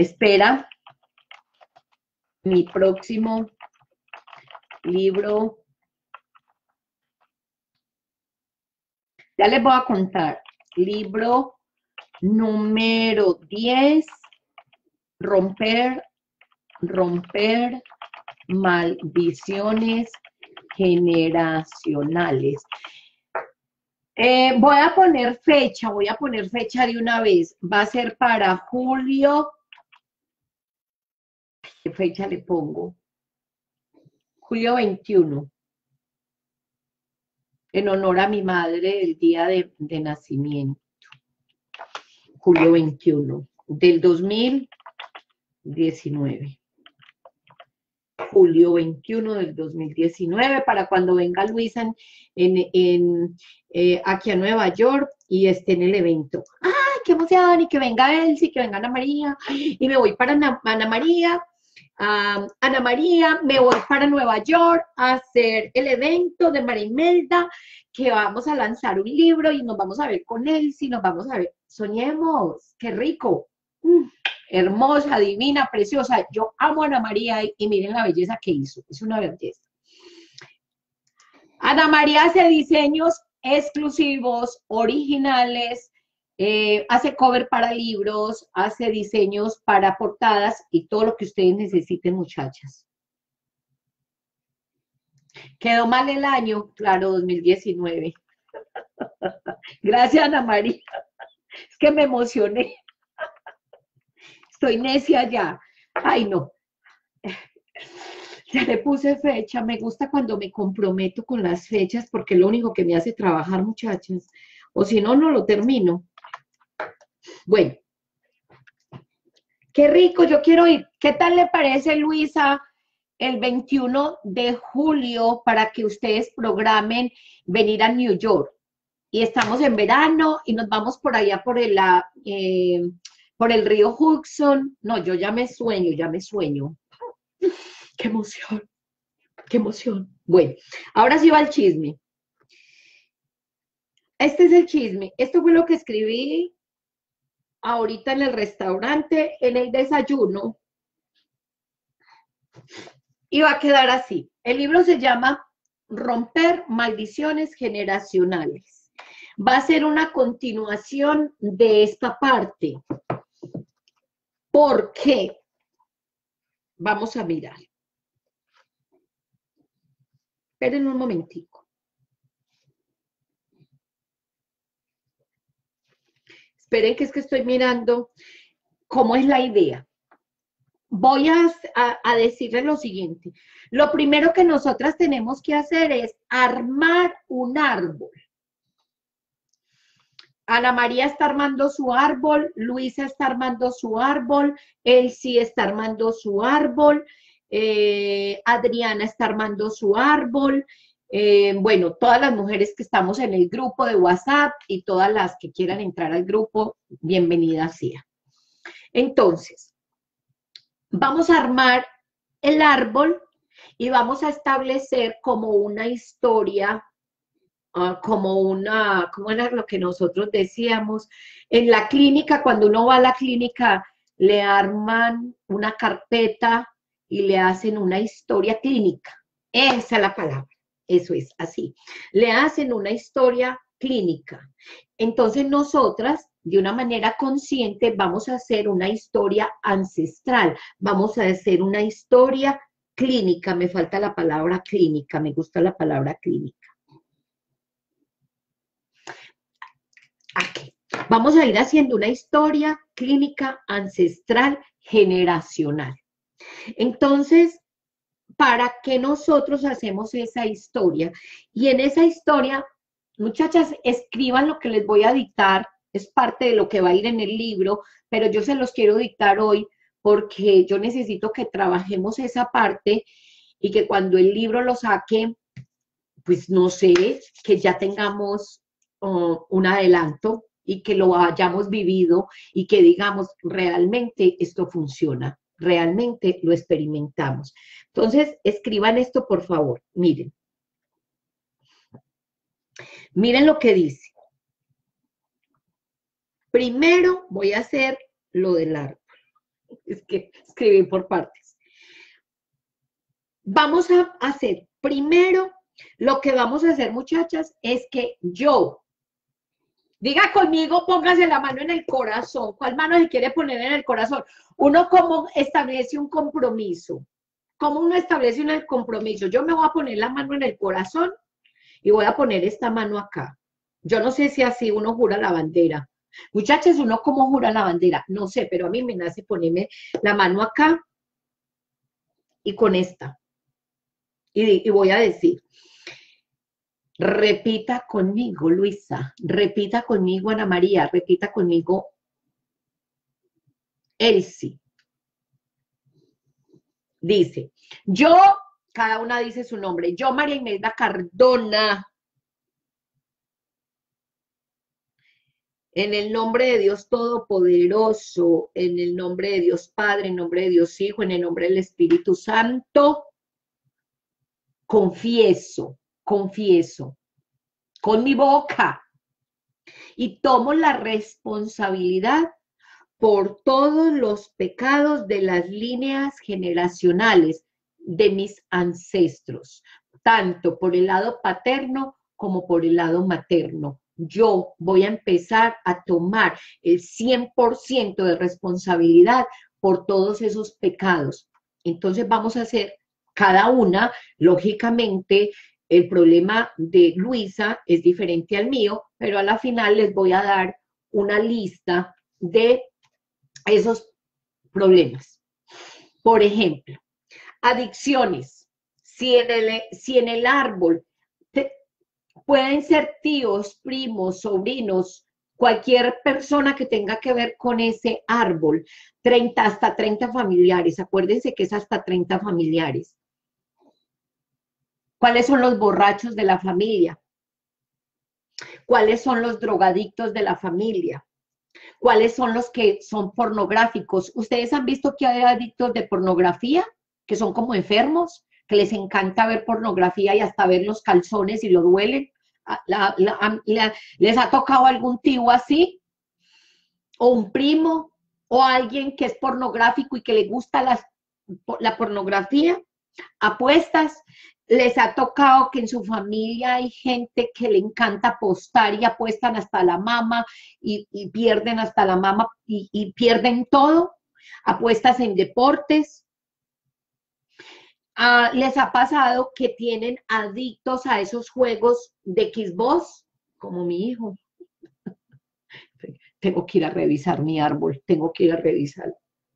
espera mi próximo libro. Ya les voy a contar. Libro número 10, romper maldiciones generacionales. Voy a poner fecha de una vez. Va a ser para julio. ¿Qué fecha le pongo? Julio 21. En honor a mi madre, el día de nacimiento. Julio 21 del 2019. Julio 21 del 2019, para cuando venga Luisa aquí a Nueva York y esté en el evento. ¡Ay, qué emoción! Y que venga Elsie, que venga Ana María, y me voy para Ana María. Ana María, me voy para Nueva York a hacer el evento de María Imelda, que vamos a lanzar un libro y nos vamos a ver con Elsie, nos vamos a ver. Soñemos, qué rico. Hermosa, divina, preciosa. Yo amo a Ana María y miren la belleza que hizo. Es una belleza. Ana María hace diseños exclusivos, originales, hace cover para libros, hace diseños para portadas y todo lo que ustedes necesiten, muchachas. Quedó mal el año, claro, 2019. Gracias, Ana María. Es que me emocioné. Estoy necia ya. Ay, no. Ya le puse fecha. Me gusta cuando me comprometo con las fechas porque es lo único que me hace trabajar, muchachas. O si no, no lo termino. Bueno. Qué rico, yo quiero ir. ¿Qué tal le parece, Luisa, el 21 de julio para que ustedes programen venir a New York? Y estamos en verano y nos vamos por allá por el río Hudson. No, yo ya me sueño. Qué emoción, qué emoción. Bueno, ahora sí va el chisme. Este es el chisme. Esto fue lo que escribí ahorita en el restaurante, en el desayuno. Y va a quedar así. El libro se llama Romper maldiciones generacionales. Va a ser una continuación de esta parte. ¿Por qué? Vamos a mirar. Esperen un momentico. Esperen que es que estoy mirando cómo es la idea. Voy a decirles lo siguiente. Lo primero que nosotras tenemos que hacer es armar un árbol. Ana María está armando su árbol, Luisa está armando su árbol, Elsie está armando su árbol, Adriana está armando su árbol, bueno, todas las mujeres que estamos en el grupo de WhatsApp y todas las que quieran entrar al grupo, bienvenidas sea. Entonces, vamos a armar el árbol y vamos a establecer como una historia, ¿cómo era lo que nosotros decíamos? En la clínica, cuando uno va a la clínica, le arman una carpeta y le hacen una historia clínica. Esa es la palabra, eso es así. Le hacen una historia clínica. Entonces nosotras, de una manera consciente, vamos a hacer una historia ancestral, vamos a hacer una historia clínica. Me falta la palabra clínica, me gusta la palabra clínica. Aquí. Vamos a ir haciendo una historia clínica ancestral generacional. Entonces, ¿para qué nosotros hacemos esa historia? Y en esa historia, muchachas, escriban lo que les voy a dictar, es parte de lo que va a ir en el libro, pero yo se los quiero dictar hoy porque yo necesito que trabajemos esa parte y que cuando el libro lo saque, pues no sé, que ya tengamos un adelanto y que lo hayamos vivido y que digamos, realmente esto funciona, realmente lo experimentamos. Entonces, escriban esto, por favor, miren. Miren lo que dice. Primero voy a hacer lo del árbol. Es que escribí por partes. Vamos a hacer, primero, lo que vamos a hacer, muchachas, es que yo, diga conmigo, póngase la mano en el corazón. ¿Cuál mano se quiere poner en el corazón? Uno como establece un compromiso. ¿Cómo uno establece un compromiso? Yo me voy a poner la mano en el corazón y voy a poner esta mano acá. Yo no sé si así uno jura la bandera. Muchachas, ¿uno cómo jura la bandera? No sé, pero a mí me nace ponerme la mano acá y con esta. Y voy a decir, repita conmigo, Luisa, repita conmigo, Ana María, repita conmigo, Elsie. Dice, yo, cada una dice su nombre, yo, María Imelda Cardona, en el nombre de Dios Todopoderoso, en el nombre de Dios Padre, en el nombre de Dios Hijo, en el nombre del Espíritu Santo, confieso con mi boca y tomo la responsabilidad por todos los pecados de las líneas generacionales de mis ancestros, tanto por el lado paterno como por el lado materno. Yo voy a empezar a tomar el 100% de responsabilidad por todos esos pecados. Entonces vamos a hacer cada una, lógicamente, el problema de Luisa es diferente al mío, pero a la final les voy a dar una lista de esos problemas. Por ejemplo, adicciones. Si en el árbol pueden ser tíos, primos, sobrinos, cualquier persona que tenga que ver con ese árbol, hasta 30 familiares. Acuérdense que es hasta 30 familiares. ¿Cuáles son los borrachos de la familia? ¿Cuáles son los drogadictos de la familia? ¿Cuáles son los que son pornográficos? ¿Ustedes han visto que hay adictos de pornografía que son como enfermos, que les encanta ver pornografía y hasta ver los calzones y lo duelen? ¿Les ha tocado algún tío así? ¿O un primo? ¿O alguien que es pornográfico y que le gusta la pornografía? ¿Apuestas? ¿Les ha tocado que en su familia hay gente que le encanta apostar y apuestan hasta la mama y pierden hasta la mama y pierden todo? ¿Apuestas en deportes? ¿Les ha pasado que tienen adictos a esos juegos de Xbox? Como mi hijo. Tengo que ir a revisar mi árbol, tengo que ir a revisar.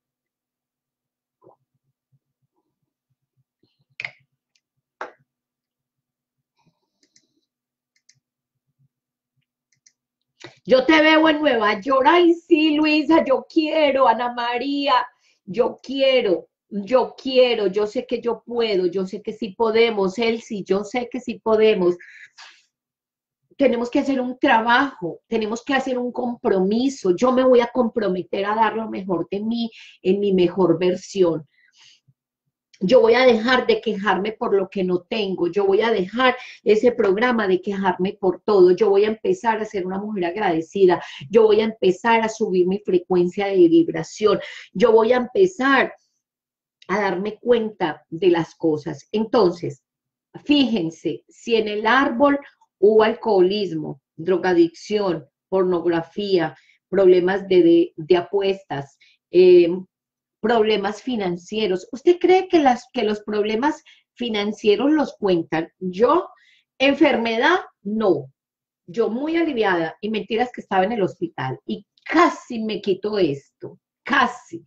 Yo te veo en Nueva York, ay sí, Luisa, yo quiero, Ana María, yo quiero, yo sé que yo puedo, yo sé que sí podemos, Elsie, yo sé que sí podemos. Tenemos que hacer un trabajo, tenemos que hacer un compromiso, yo me voy a comprometer a dar lo mejor de mí en mi mejor versión. Yo voy a dejar de quejarme por lo que no tengo, yo voy a dejar ese programa de quejarme por todo, yo voy a empezar a ser una mujer agradecida, yo voy a empezar a subir mi frecuencia de vibración, yo voy a empezar a darme cuenta de las cosas. Entonces, fíjense, si en el árbol hubo alcoholismo, drogadicción, pornografía, problemas de apuestas, problemas financieros. ¿Usted cree que los problemas financieros los cuentan? Yo, enfermedad, no. Yo muy aliviada y mentiras que estaba en el hospital y casi me quitó esto, casi.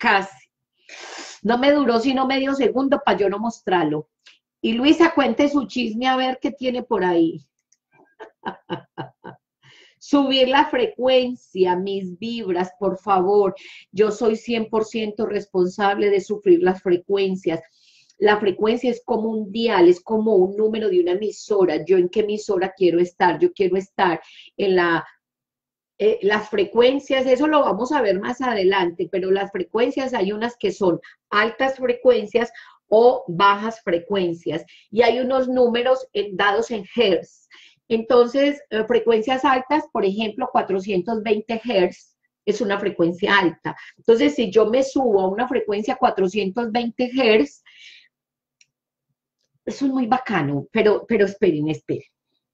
No me duró sino medio segundo para yo no mostrarlo. Y Luisa, cuente su chisme a ver qué tiene por ahí. Subir la frecuencia, mis vibras, por favor. Yo soy 100% responsable de sufrir las frecuencias. La frecuencia es como un dial, es como un número de una emisora. ¿Yo en qué emisora quiero estar? Yo quiero estar en las frecuencias, eso lo vamos a ver más adelante, pero las frecuencias hay unas que son altas frecuencias o bajas frecuencias, y hay unos números dados en hertz. Entonces, frecuencias altas, por ejemplo, 420 Hz, es una frecuencia alta. Entonces, si yo me subo a una frecuencia 420 Hz, eso es muy bacano, pero esperen.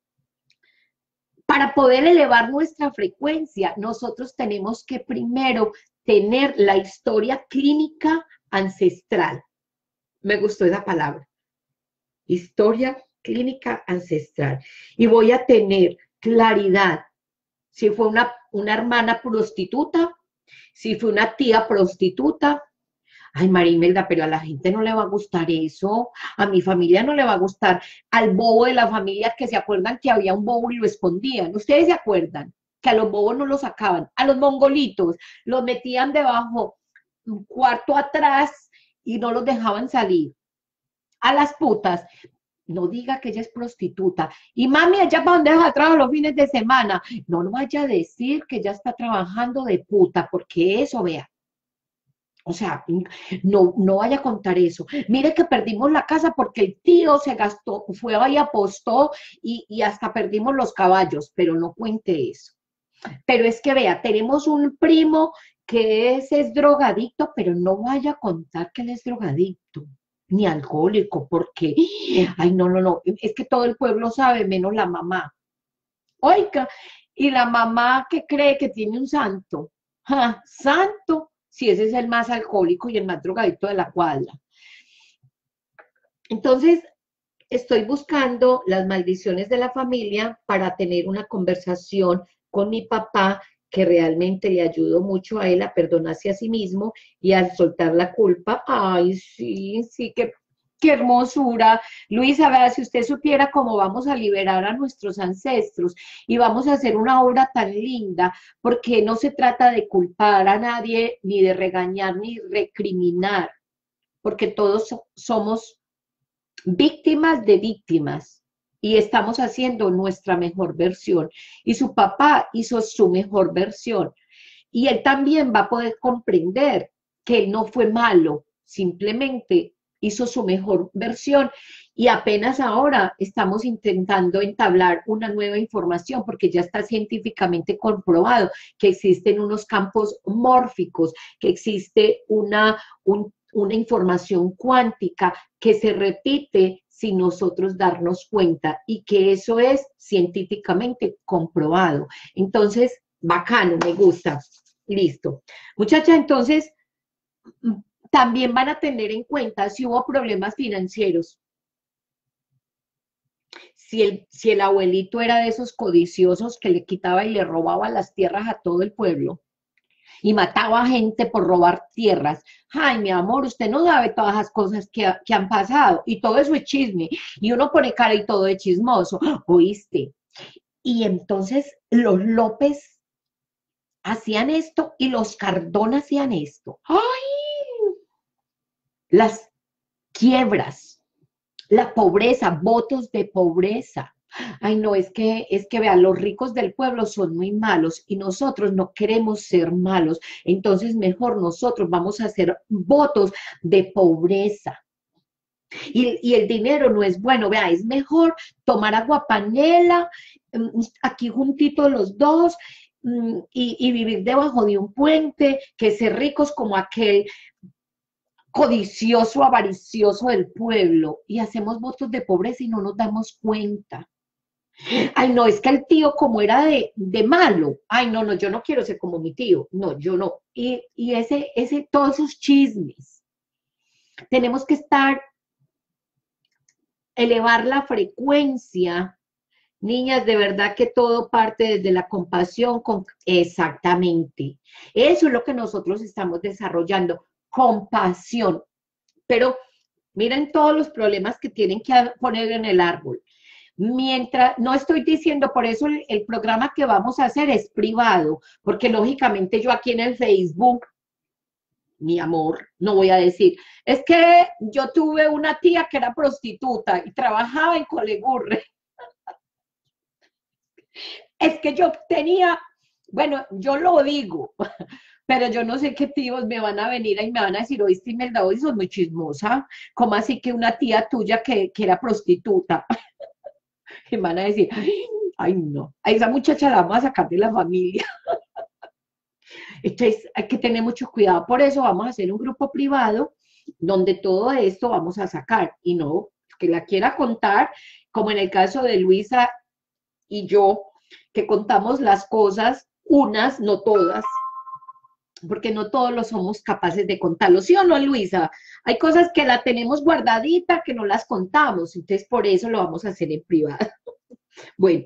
Para poder elevar nuestra frecuencia, nosotros tenemos que primero tener la historia clínica ancestral. Me gustó esa palabra. Historia clínica ancestral. Y voy a tener claridad si fue una hermana prostituta, si fue una tía prostituta. Ay, Marimelda, pero a la gente no le va a gustar eso, a mi familia no le va a gustar, al bobo de la familia que se acuerdan que había un bobo y lo escondían. ¿Ustedes se acuerdan? Que a los bobos no los sacaban, a los mongolitos los metían debajo, un cuarto atrás y no los dejaban salir. A las putas, no diga que ella es prostituta. Y mami, ¿ella para dónde va a trabajar los fines de semana? No, no vaya a decir que ella está trabajando de puta, porque eso, vea. O sea, no vaya a contar eso. Mire que perdimos la casa porque el tío se gastó, fue ahí, apostó y hasta perdimos los caballos, pero no cuente eso. Pero es que vea, tenemos un primo que es drogadicto, pero no vaya a contar que él es drogadicto, ni alcohólico, porque, ay, no, es que todo el pueblo sabe, menos la mamá. Oiga, y la mamá que cree que tiene un santo. ¡Ja! Santo, si ese es el más alcohólico y el más drogadicto de la cuadra. Entonces, estoy buscando las maldiciones de la familia para tener una conversación con mi papá que realmente le ayudó mucho a él a perdonarse a sí mismo y a soltar la culpa. Ay, sí, qué hermosura. Luisa, vea, si usted supiera cómo vamos a liberar a nuestros ancestros y vamos a hacer una obra tan linda, porque no se trata de culpar a nadie, ni de regañar, ni recriminar, porque todos somos víctimas de víctimas y estamos haciendo nuestra mejor versión. Y su papá hizo su mejor versión. Y él también va a poder comprender que él no fue malo, simplemente hizo su mejor versión y apenas ahora estamos intentando entablar una nueva información porque ya está científicamente comprobado que existen unos campos mórficos, que existe una información cuántica que se repite sin nosotros darnos cuenta y que eso es científicamente comprobado. Entonces, bacano, me gusta. Listo. Muchacha, entonces, también van a tener en cuenta si hubo problemas financieros. Si el abuelito era de esos codiciosos que le quitaba y le robaba las tierras a todo el pueblo y mataba a gente por robar tierras. Ay, mi amor, usted no sabe todas las cosas que han pasado y todo eso es chisme. Y uno pone cara y todo es chismoso. ¿Oíste? Y entonces los López hacían esto y los Cardona hacían esto. ¡Ay! Las quiebras, la pobreza, votos de pobreza. Ay, no, es que vean, los ricos del pueblo son muy malos y nosotros no queremos ser malos. Entonces, mejor nosotros vamos a hacer votos de pobreza. Y el dinero no es bueno, vea, es mejor tomar aguapanela, aquí juntitos los dos, y vivir debajo de un puente, que ser ricos como aquel codicioso, avaricioso del pueblo, y hacemos votos de pobreza y no nos damos cuenta. Ay, no, es que el tío como era de malo, ay, no, yo no quiero ser como mi tío, no, yo no. Y todos esos chismes. Tenemos que elevar la frecuencia. Niñas, de verdad que todo parte desde la compasión, exactamente. Eso es lo que nosotros estamos desarrollando, compasión. Pero miren todos los problemas que tienen que poner en el árbol. Mientras, no estoy diciendo, por eso el programa que vamos a hacer es privado, porque lógicamente yo aquí en el Facebook, mi amor, no voy a decir, es que yo tuve una tía que era prostituta y trabajaba en Colegurre. Es que yo tenía, bueno, yo lo digo, pero yo no sé qué tíos me van a venir y me van a decir, oíste, Imelda, hoy sos muy chismosa, ¿cómo así que una tía tuya que era prostituta? Y van a decir, ay, no, a esa muchacha la vamos a sacar de la familia. Entonces hay que tener mucho cuidado. Por eso vamos a hacer un grupo privado donde todo esto vamos a sacar y no que la quiera contar, como en el caso de Luisa y yo, que contamos las cosas, unas, no todas, porque no todos lo somos capaces de contarlo, ¿sí o no, Luisa? Hay cosas que la tenemos guardadita, que no las contamos, entonces por eso lo vamos a hacer en privado. Bueno,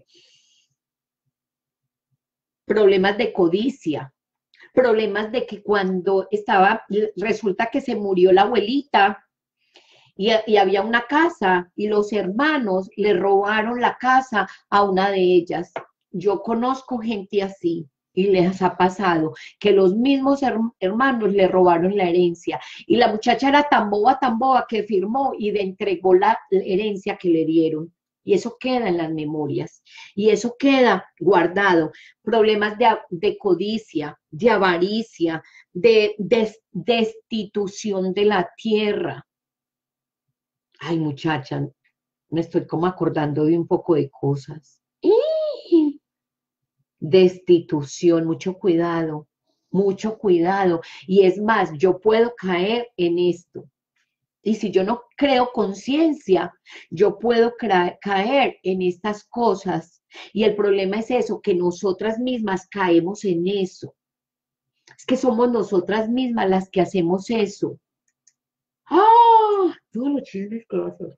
problemas de codicia, problemas de que cuando estaba, resulta que se murió la abuelita y había una casa y los hermanos le robaron la casa a una de ellas. Yo conozco gente así y les ha pasado que los mismos hermanos le robaron la herencia y la muchacha era tan boba que firmó y le entregó la herencia que le dieron. Y eso queda en las memorias y eso queda guardado. Problemas de codicia, de avaricia, de destitución de la tierra. Ay, muchacha, me estoy como acordando de un poco de cosas. ¡Y! Destitución, mucho cuidado, mucho cuidado. Y es más, yo puedo caer en esto. Y si yo no creo conciencia, yo puedo caer en estas cosas. Y el problema es eso, que nosotras mismas caemos en eso. Es que somos nosotras mismas las que hacemos eso. ¡Ah! Todos los chismes que hacen.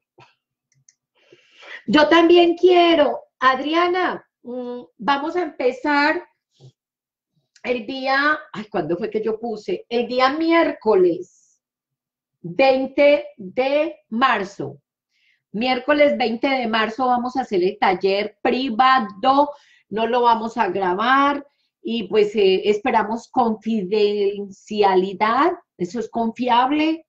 Yo también quiero, Adriana, vamos a empezar el día, ay, ¿cuándo fue que yo puse? El día miércoles 20 de marzo. Miércoles 20 de marzo vamos a hacer el taller privado, no lo vamos a grabar y pues esperamos confidencialidad, eso es confiable,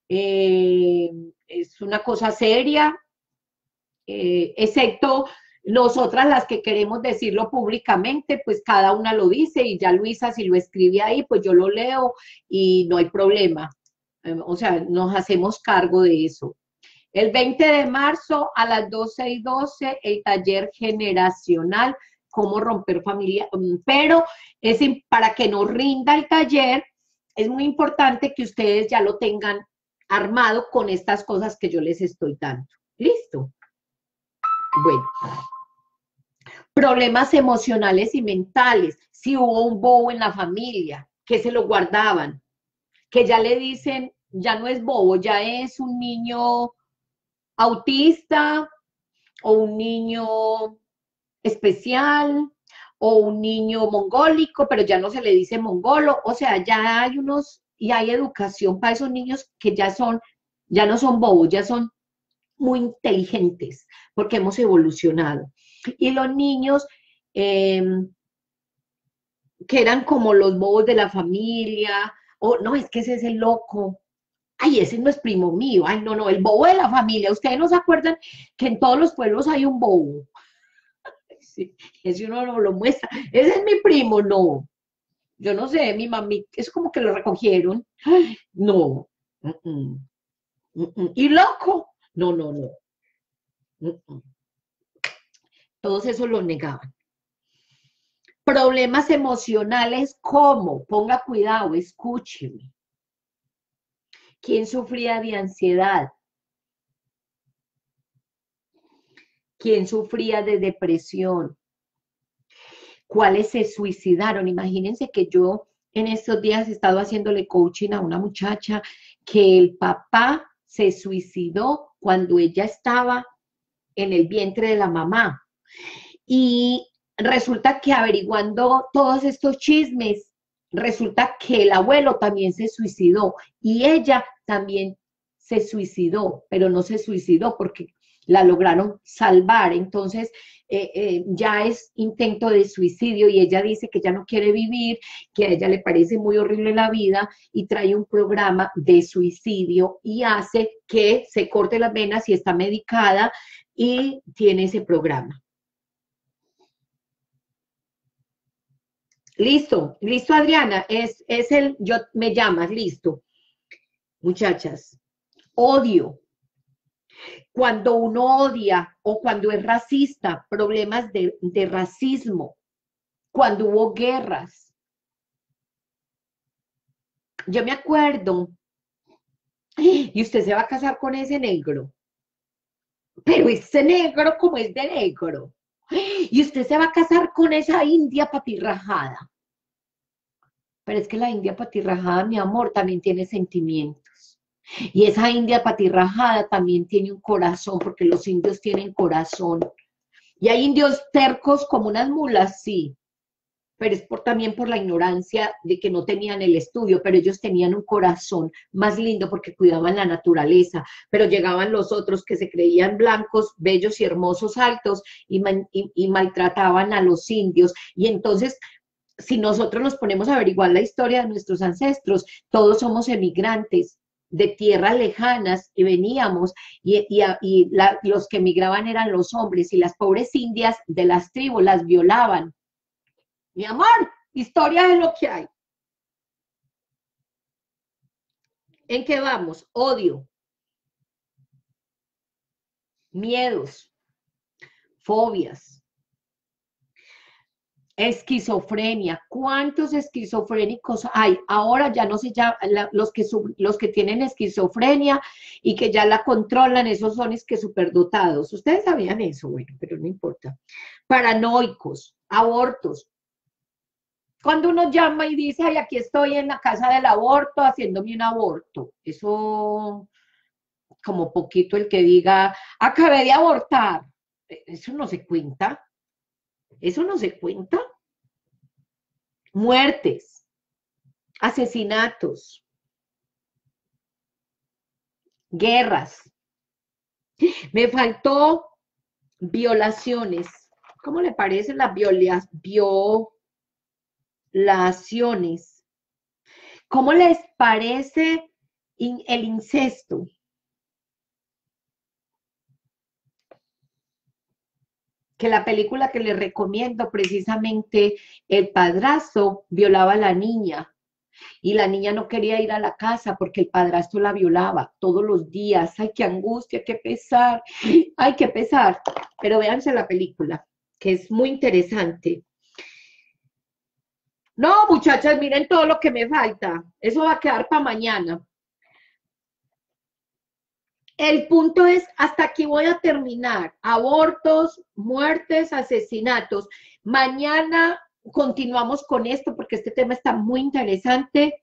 es una cosa seria, excepto nosotras las que queremos decirlo públicamente, pues cada una lo dice y ya Luisa si lo escribe ahí, pues yo lo leo y no hay problema. O sea, nos hacemos cargo de eso. El 20 de marzo a las 12:12, el taller generacional, cómo romper familia, pero es para que nos rinda el taller, es muy importante que ustedes ya lo tengan armado con estas cosas que yo les estoy dando. ¿Listo? Bueno, problemas emocionales y mentales. Si hubo un bobo en la familia, que se lo guardaban, que ya le dicen, ya no es bobo, ya es un niño autista o un niño especial o un niño mongólico, pero ya no se le dice mongolo, o sea, ya hay unos, y hay educación para esos niños que ya no son bobos, ya son muy inteligentes, porque hemos evolucionado. Y los niños que eran como los bobos de la familia, o no, es que ese es el loco, ay, ese no es primo mío, ay, no, el bobo de la familia, ustedes no se acuerdan que en todos los pueblos hay un bobo, sí, ese uno no lo muestra, ese es mi primo, no, yo no sé, mi mami, es como que lo recogieron, ay, no, y loco, no, todos esos lo negaban. Problemas emocionales, ¿cómo? Ponga cuidado, escúcheme. ¿Quién sufría de ansiedad? ¿Quién sufría de depresión? ¿Cuáles se suicidaron? Imagínense que yo en estos días he estado haciéndole coaching a una muchacha que el papá se suicidó cuando ella estaba en el vientre de la mamá. Y resulta que averiguando todos estos chismes, resulta que el abuelo también se suicidó y ella también se suicidó, pero no se suicidó porque la lograron salvar. Entonces, ya es intento de suicidio y ella dice que ya no quiere vivir, que a ella le parece muy horrible la vida y trae un programa de suicidio y hace que se corte las venas y está medicada y tiene ese programa. Listo, listo, Adriana, me llamas, listo. Muchachas, odio. Cuando uno odia o cuando es racista, problemas de racismo, cuando hubo guerras, Yo me acuerdo, y usted se va a casar con ese negro, pero ese negro como es de negro, y usted se va a casar con esa india patirrajada. Pero es que la india patirrajada, mi amor, también tiene sentimientos. Y esa india patirrajada también tiene un corazón, porque los indios tienen corazón. Y hay indios tercos como unas mulas, sí, pero es también por la ignorancia de que no tenían el estudio, pero ellos tenían un corazón más lindo porque cuidaban la naturaleza, pero llegaban los otros que se creían blancos, bellos y hermosos, altos, y maltrataban a los indios. Y entonces, si nosotros nos ponemos a averiguar la historia de nuestros ancestros, todos somos emigrantes de tierras lejanas y veníamos, los que emigraban eran los hombres, y las pobres indias de las tribus las violaban. Mi amor, historia es lo que hay. ¿En qué vamos? Odio, miedos, fobias, esquizofrenia. ¿Cuántos esquizofrénicos hay? Ahora ya no se llama, los que tienen esquizofrenia y que ya la controlan, esos son es que superdotados. Ustedes sabían eso, bueno, pero no importa. Paranoicos, abortos. Cuando uno llama y dice, ay, aquí estoy en la casa del aborto haciéndome un aborto, eso como poquito el que diga, acabé de abortar, eso no se cuenta, eso no se cuenta. Muertes, asesinatos, guerras, me faltó violaciones. ¿Cómo le parecen las violaciones? ¿Cómo les parece el incesto? Que la película que les recomiendo, precisamente el padrastro violaba a la niña y la niña no quería ir a la casa porque el padrastro la violaba todos los días. Ay, qué angustia, qué pesar, ay, qué pesar. Pero véanse la película, que es muy interesante. No, muchachas, miren todo lo que me falta. Eso va a quedar para mañana. El punto es, hasta aquí voy a terminar. Abortos, muertes, asesinatos. Mañana continuamos con esto porque este tema está muy interesante.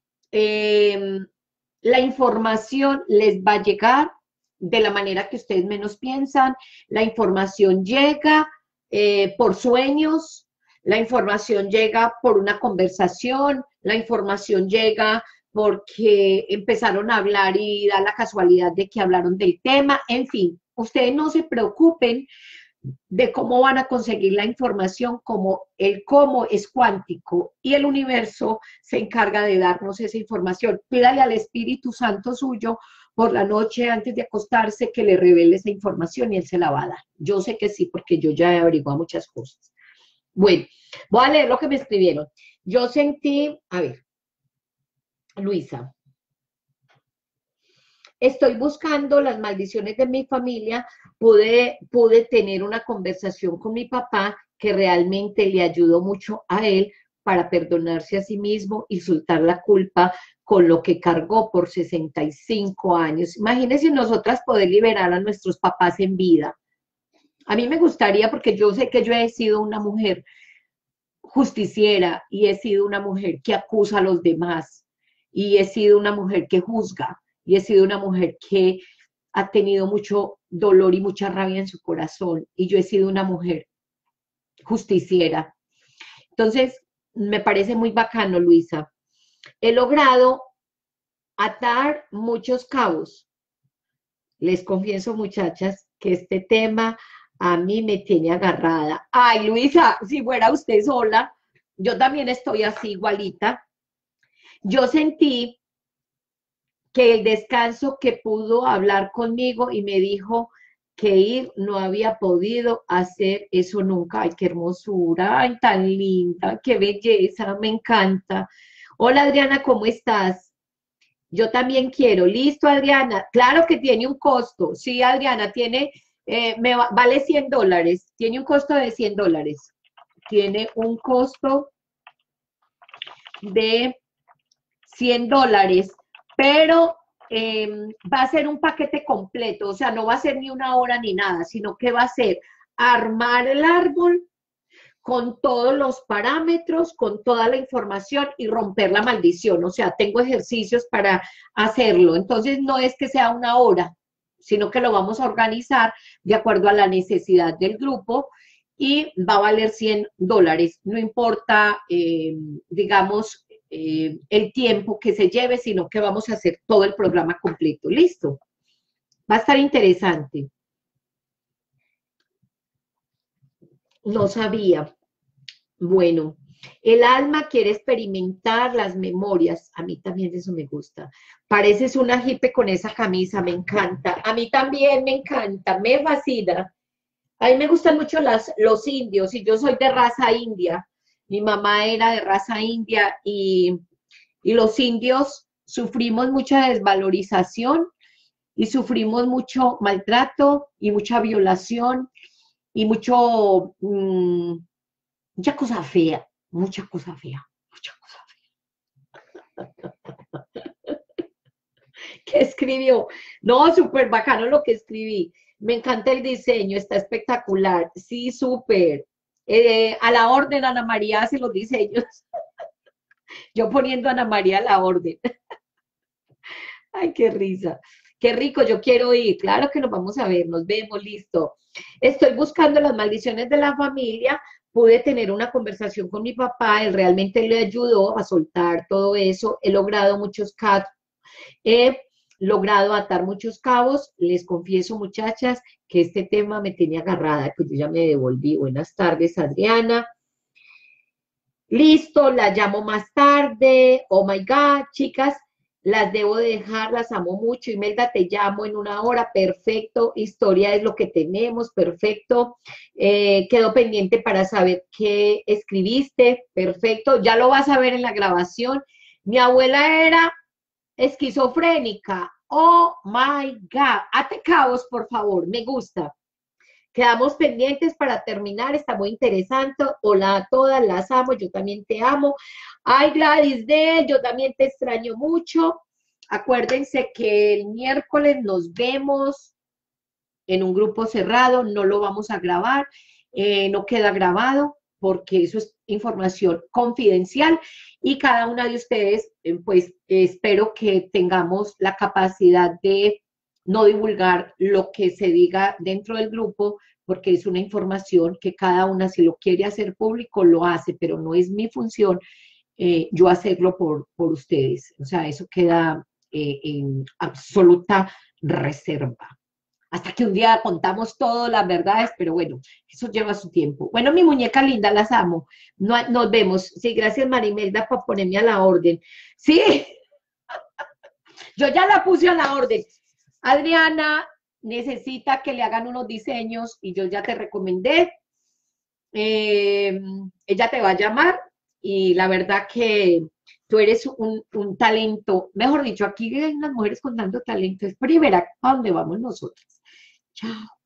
La información les va a llegar de la manera que ustedes menos piensan. La información llega por sueños, la información llega por una conversación, la información llega porque empezaron a hablar y da la casualidad de que hablaron del tema. En fin, ustedes no se preocupen de cómo van a conseguir la información, como el cómo es cuántico y el universo se encarga de darnos esa información. Pídale al Espíritu Santo suyo por la noche antes de acostarse que le revele esa información y él se la va a dar. Yo sé que sí, porque yo ya he averiguado muchas cosas. Bueno, voy a leer lo que me escribieron. Yo sentí, a ver, Luisa, estoy buscando las maldiciones de mi familia, pude tener una conversación con mi papá que realmente le ayudó mucho a él para perdonarse a sí mismo y soltar la culpa con lo que cargó por 65 años. Imagínense nosotras poder liberar a nuestros papás en vida. A mí me gustaría, porque yo sé que yo he sido una mujer justiciera y he sido una mujer que acusa a los demás y he sido una mujer que juzga y he sido una mujer que ha tenido mucho dolor y mucha rabia en su corazón y yo he sido una mujer justiciera. Entonces, me parece muy bacano, Luisa. He logrado atar muchos cabos. Les confieso, muchachas, que este tema a mí me tiene agarrada. Ay, Luisa, si fuera usted sola, yo también estoy así igualita. Yo sentí que el descanso que pudo hablar conmigo y me dijo que ir no había podido hacer eso nunca. Ay, qué hermosura, ay, tan linda, qué belleza, me encanta. Hola Adriana, ¿cómo estás? Yo también quiero. Listo, Adriana. Claro que tiene un costo. Sí, Adriana, tiene, vale $100. Tiene un costo de $100. Tiene un costo de $100, pero va a ser un paquete completo, o sea, no va a ser ni una hora ni nada, sino que va a ser armar el árbol con todos los parámetros, con toda la información y romper la maldición. O sea, tengo ejercicios para hacerlo. Entonces, no es que sea una hora, sino que lo vamos a organizar de acuerdo a la necesidad del grupo y va a valer $100. No importa, digamos, el tiempo que se lleve, sino que vamos a hacer todo el programa completo. ¿Listo? Va a estar interesante. No sabía. Bueno, el alma quiere experimentar las memorias. A mí también eso me gusta. Pareces una hippie con esa camisa, me encanta. A mí también me encanta, me fascina. A mí me gustan mucho los indios y yo soy de raza india. Mi mamá era de raza india y los indios sufrimos mucha desvalorización y sufrimos mucho maltrato y mucha violación y mucha cosa fea, mucha cosa fea, mucha cosa fea. ¿Qué escribió? No, súper bacano lo que escribí. Me encanta el diseño, está espectacular. Sí, súper. A la orden, Ana María hace los diseños. Yo poniendo a Ana María a la orden. Ay, qué risa. Qué rico, yo quiero ir. Claro que nos vamos a ver, nos vemos, listo. Estoy buscando las maldiciones de la familia. Pude tener una conversación con mi papá, él realmente le ayudó a soltar todo eso. He logrado muchos casos, he logrado atar muchos cabos. Les confieso, muchachas, que este tema me tenía agarrada, pues yo ya me devolví. Buenas tardes, Adriana. Listo, la llamo más tarde. Oh my God, chicas, las debo de dejar, las amo mucho. Imelda, te llamo en una hora, perfecto. Historia es lo que tenemos, perfecto. Quedo pendiente para saber qué escribiste, perfecto. Ya lo vas a ver en la grabación. Mi abuela era esquizofrénica. Oh my God. Ate cabos, por favor, me gusta. Quedamos pendientes para terminar, está muy interesante. Hola a todas, las amo, yo también te amo. Ay, Gladys Del, yo también te extraño mucho. Acuérdense que el miércoles nos vemos en un grupo cerrado, no lo vamos a grabar, no queda grabado porque eso es información confidencial y cada una de ustedes, pues espero que tengamos la capacidad de no divulgar lo que se diga dentro del grupo, porque es una información que cada una, si lo quiere hacer público, lo hace, pero no es mi función yo hacerlo por ustedes. O sea, eso queda en absoluta reserva. Hasta que un día contamos todas las verdades, pero bueno, eso lleva su tiempo. Bueno, mi muñeca linda, las amo. Nos vemos. Sí, gracias Marimelda por ponerme a la orden. Sí, yo ya la puse a la orden. Adriana necesita que le hagan unos diseños y yo ya te recomendé. Ella te va a llamar y la verdad que tú eres un talento. Mejor dicho, aquí hay unas mujeres con tanto talento. Es primera, ¿a dónde vamos nosotros? Chao.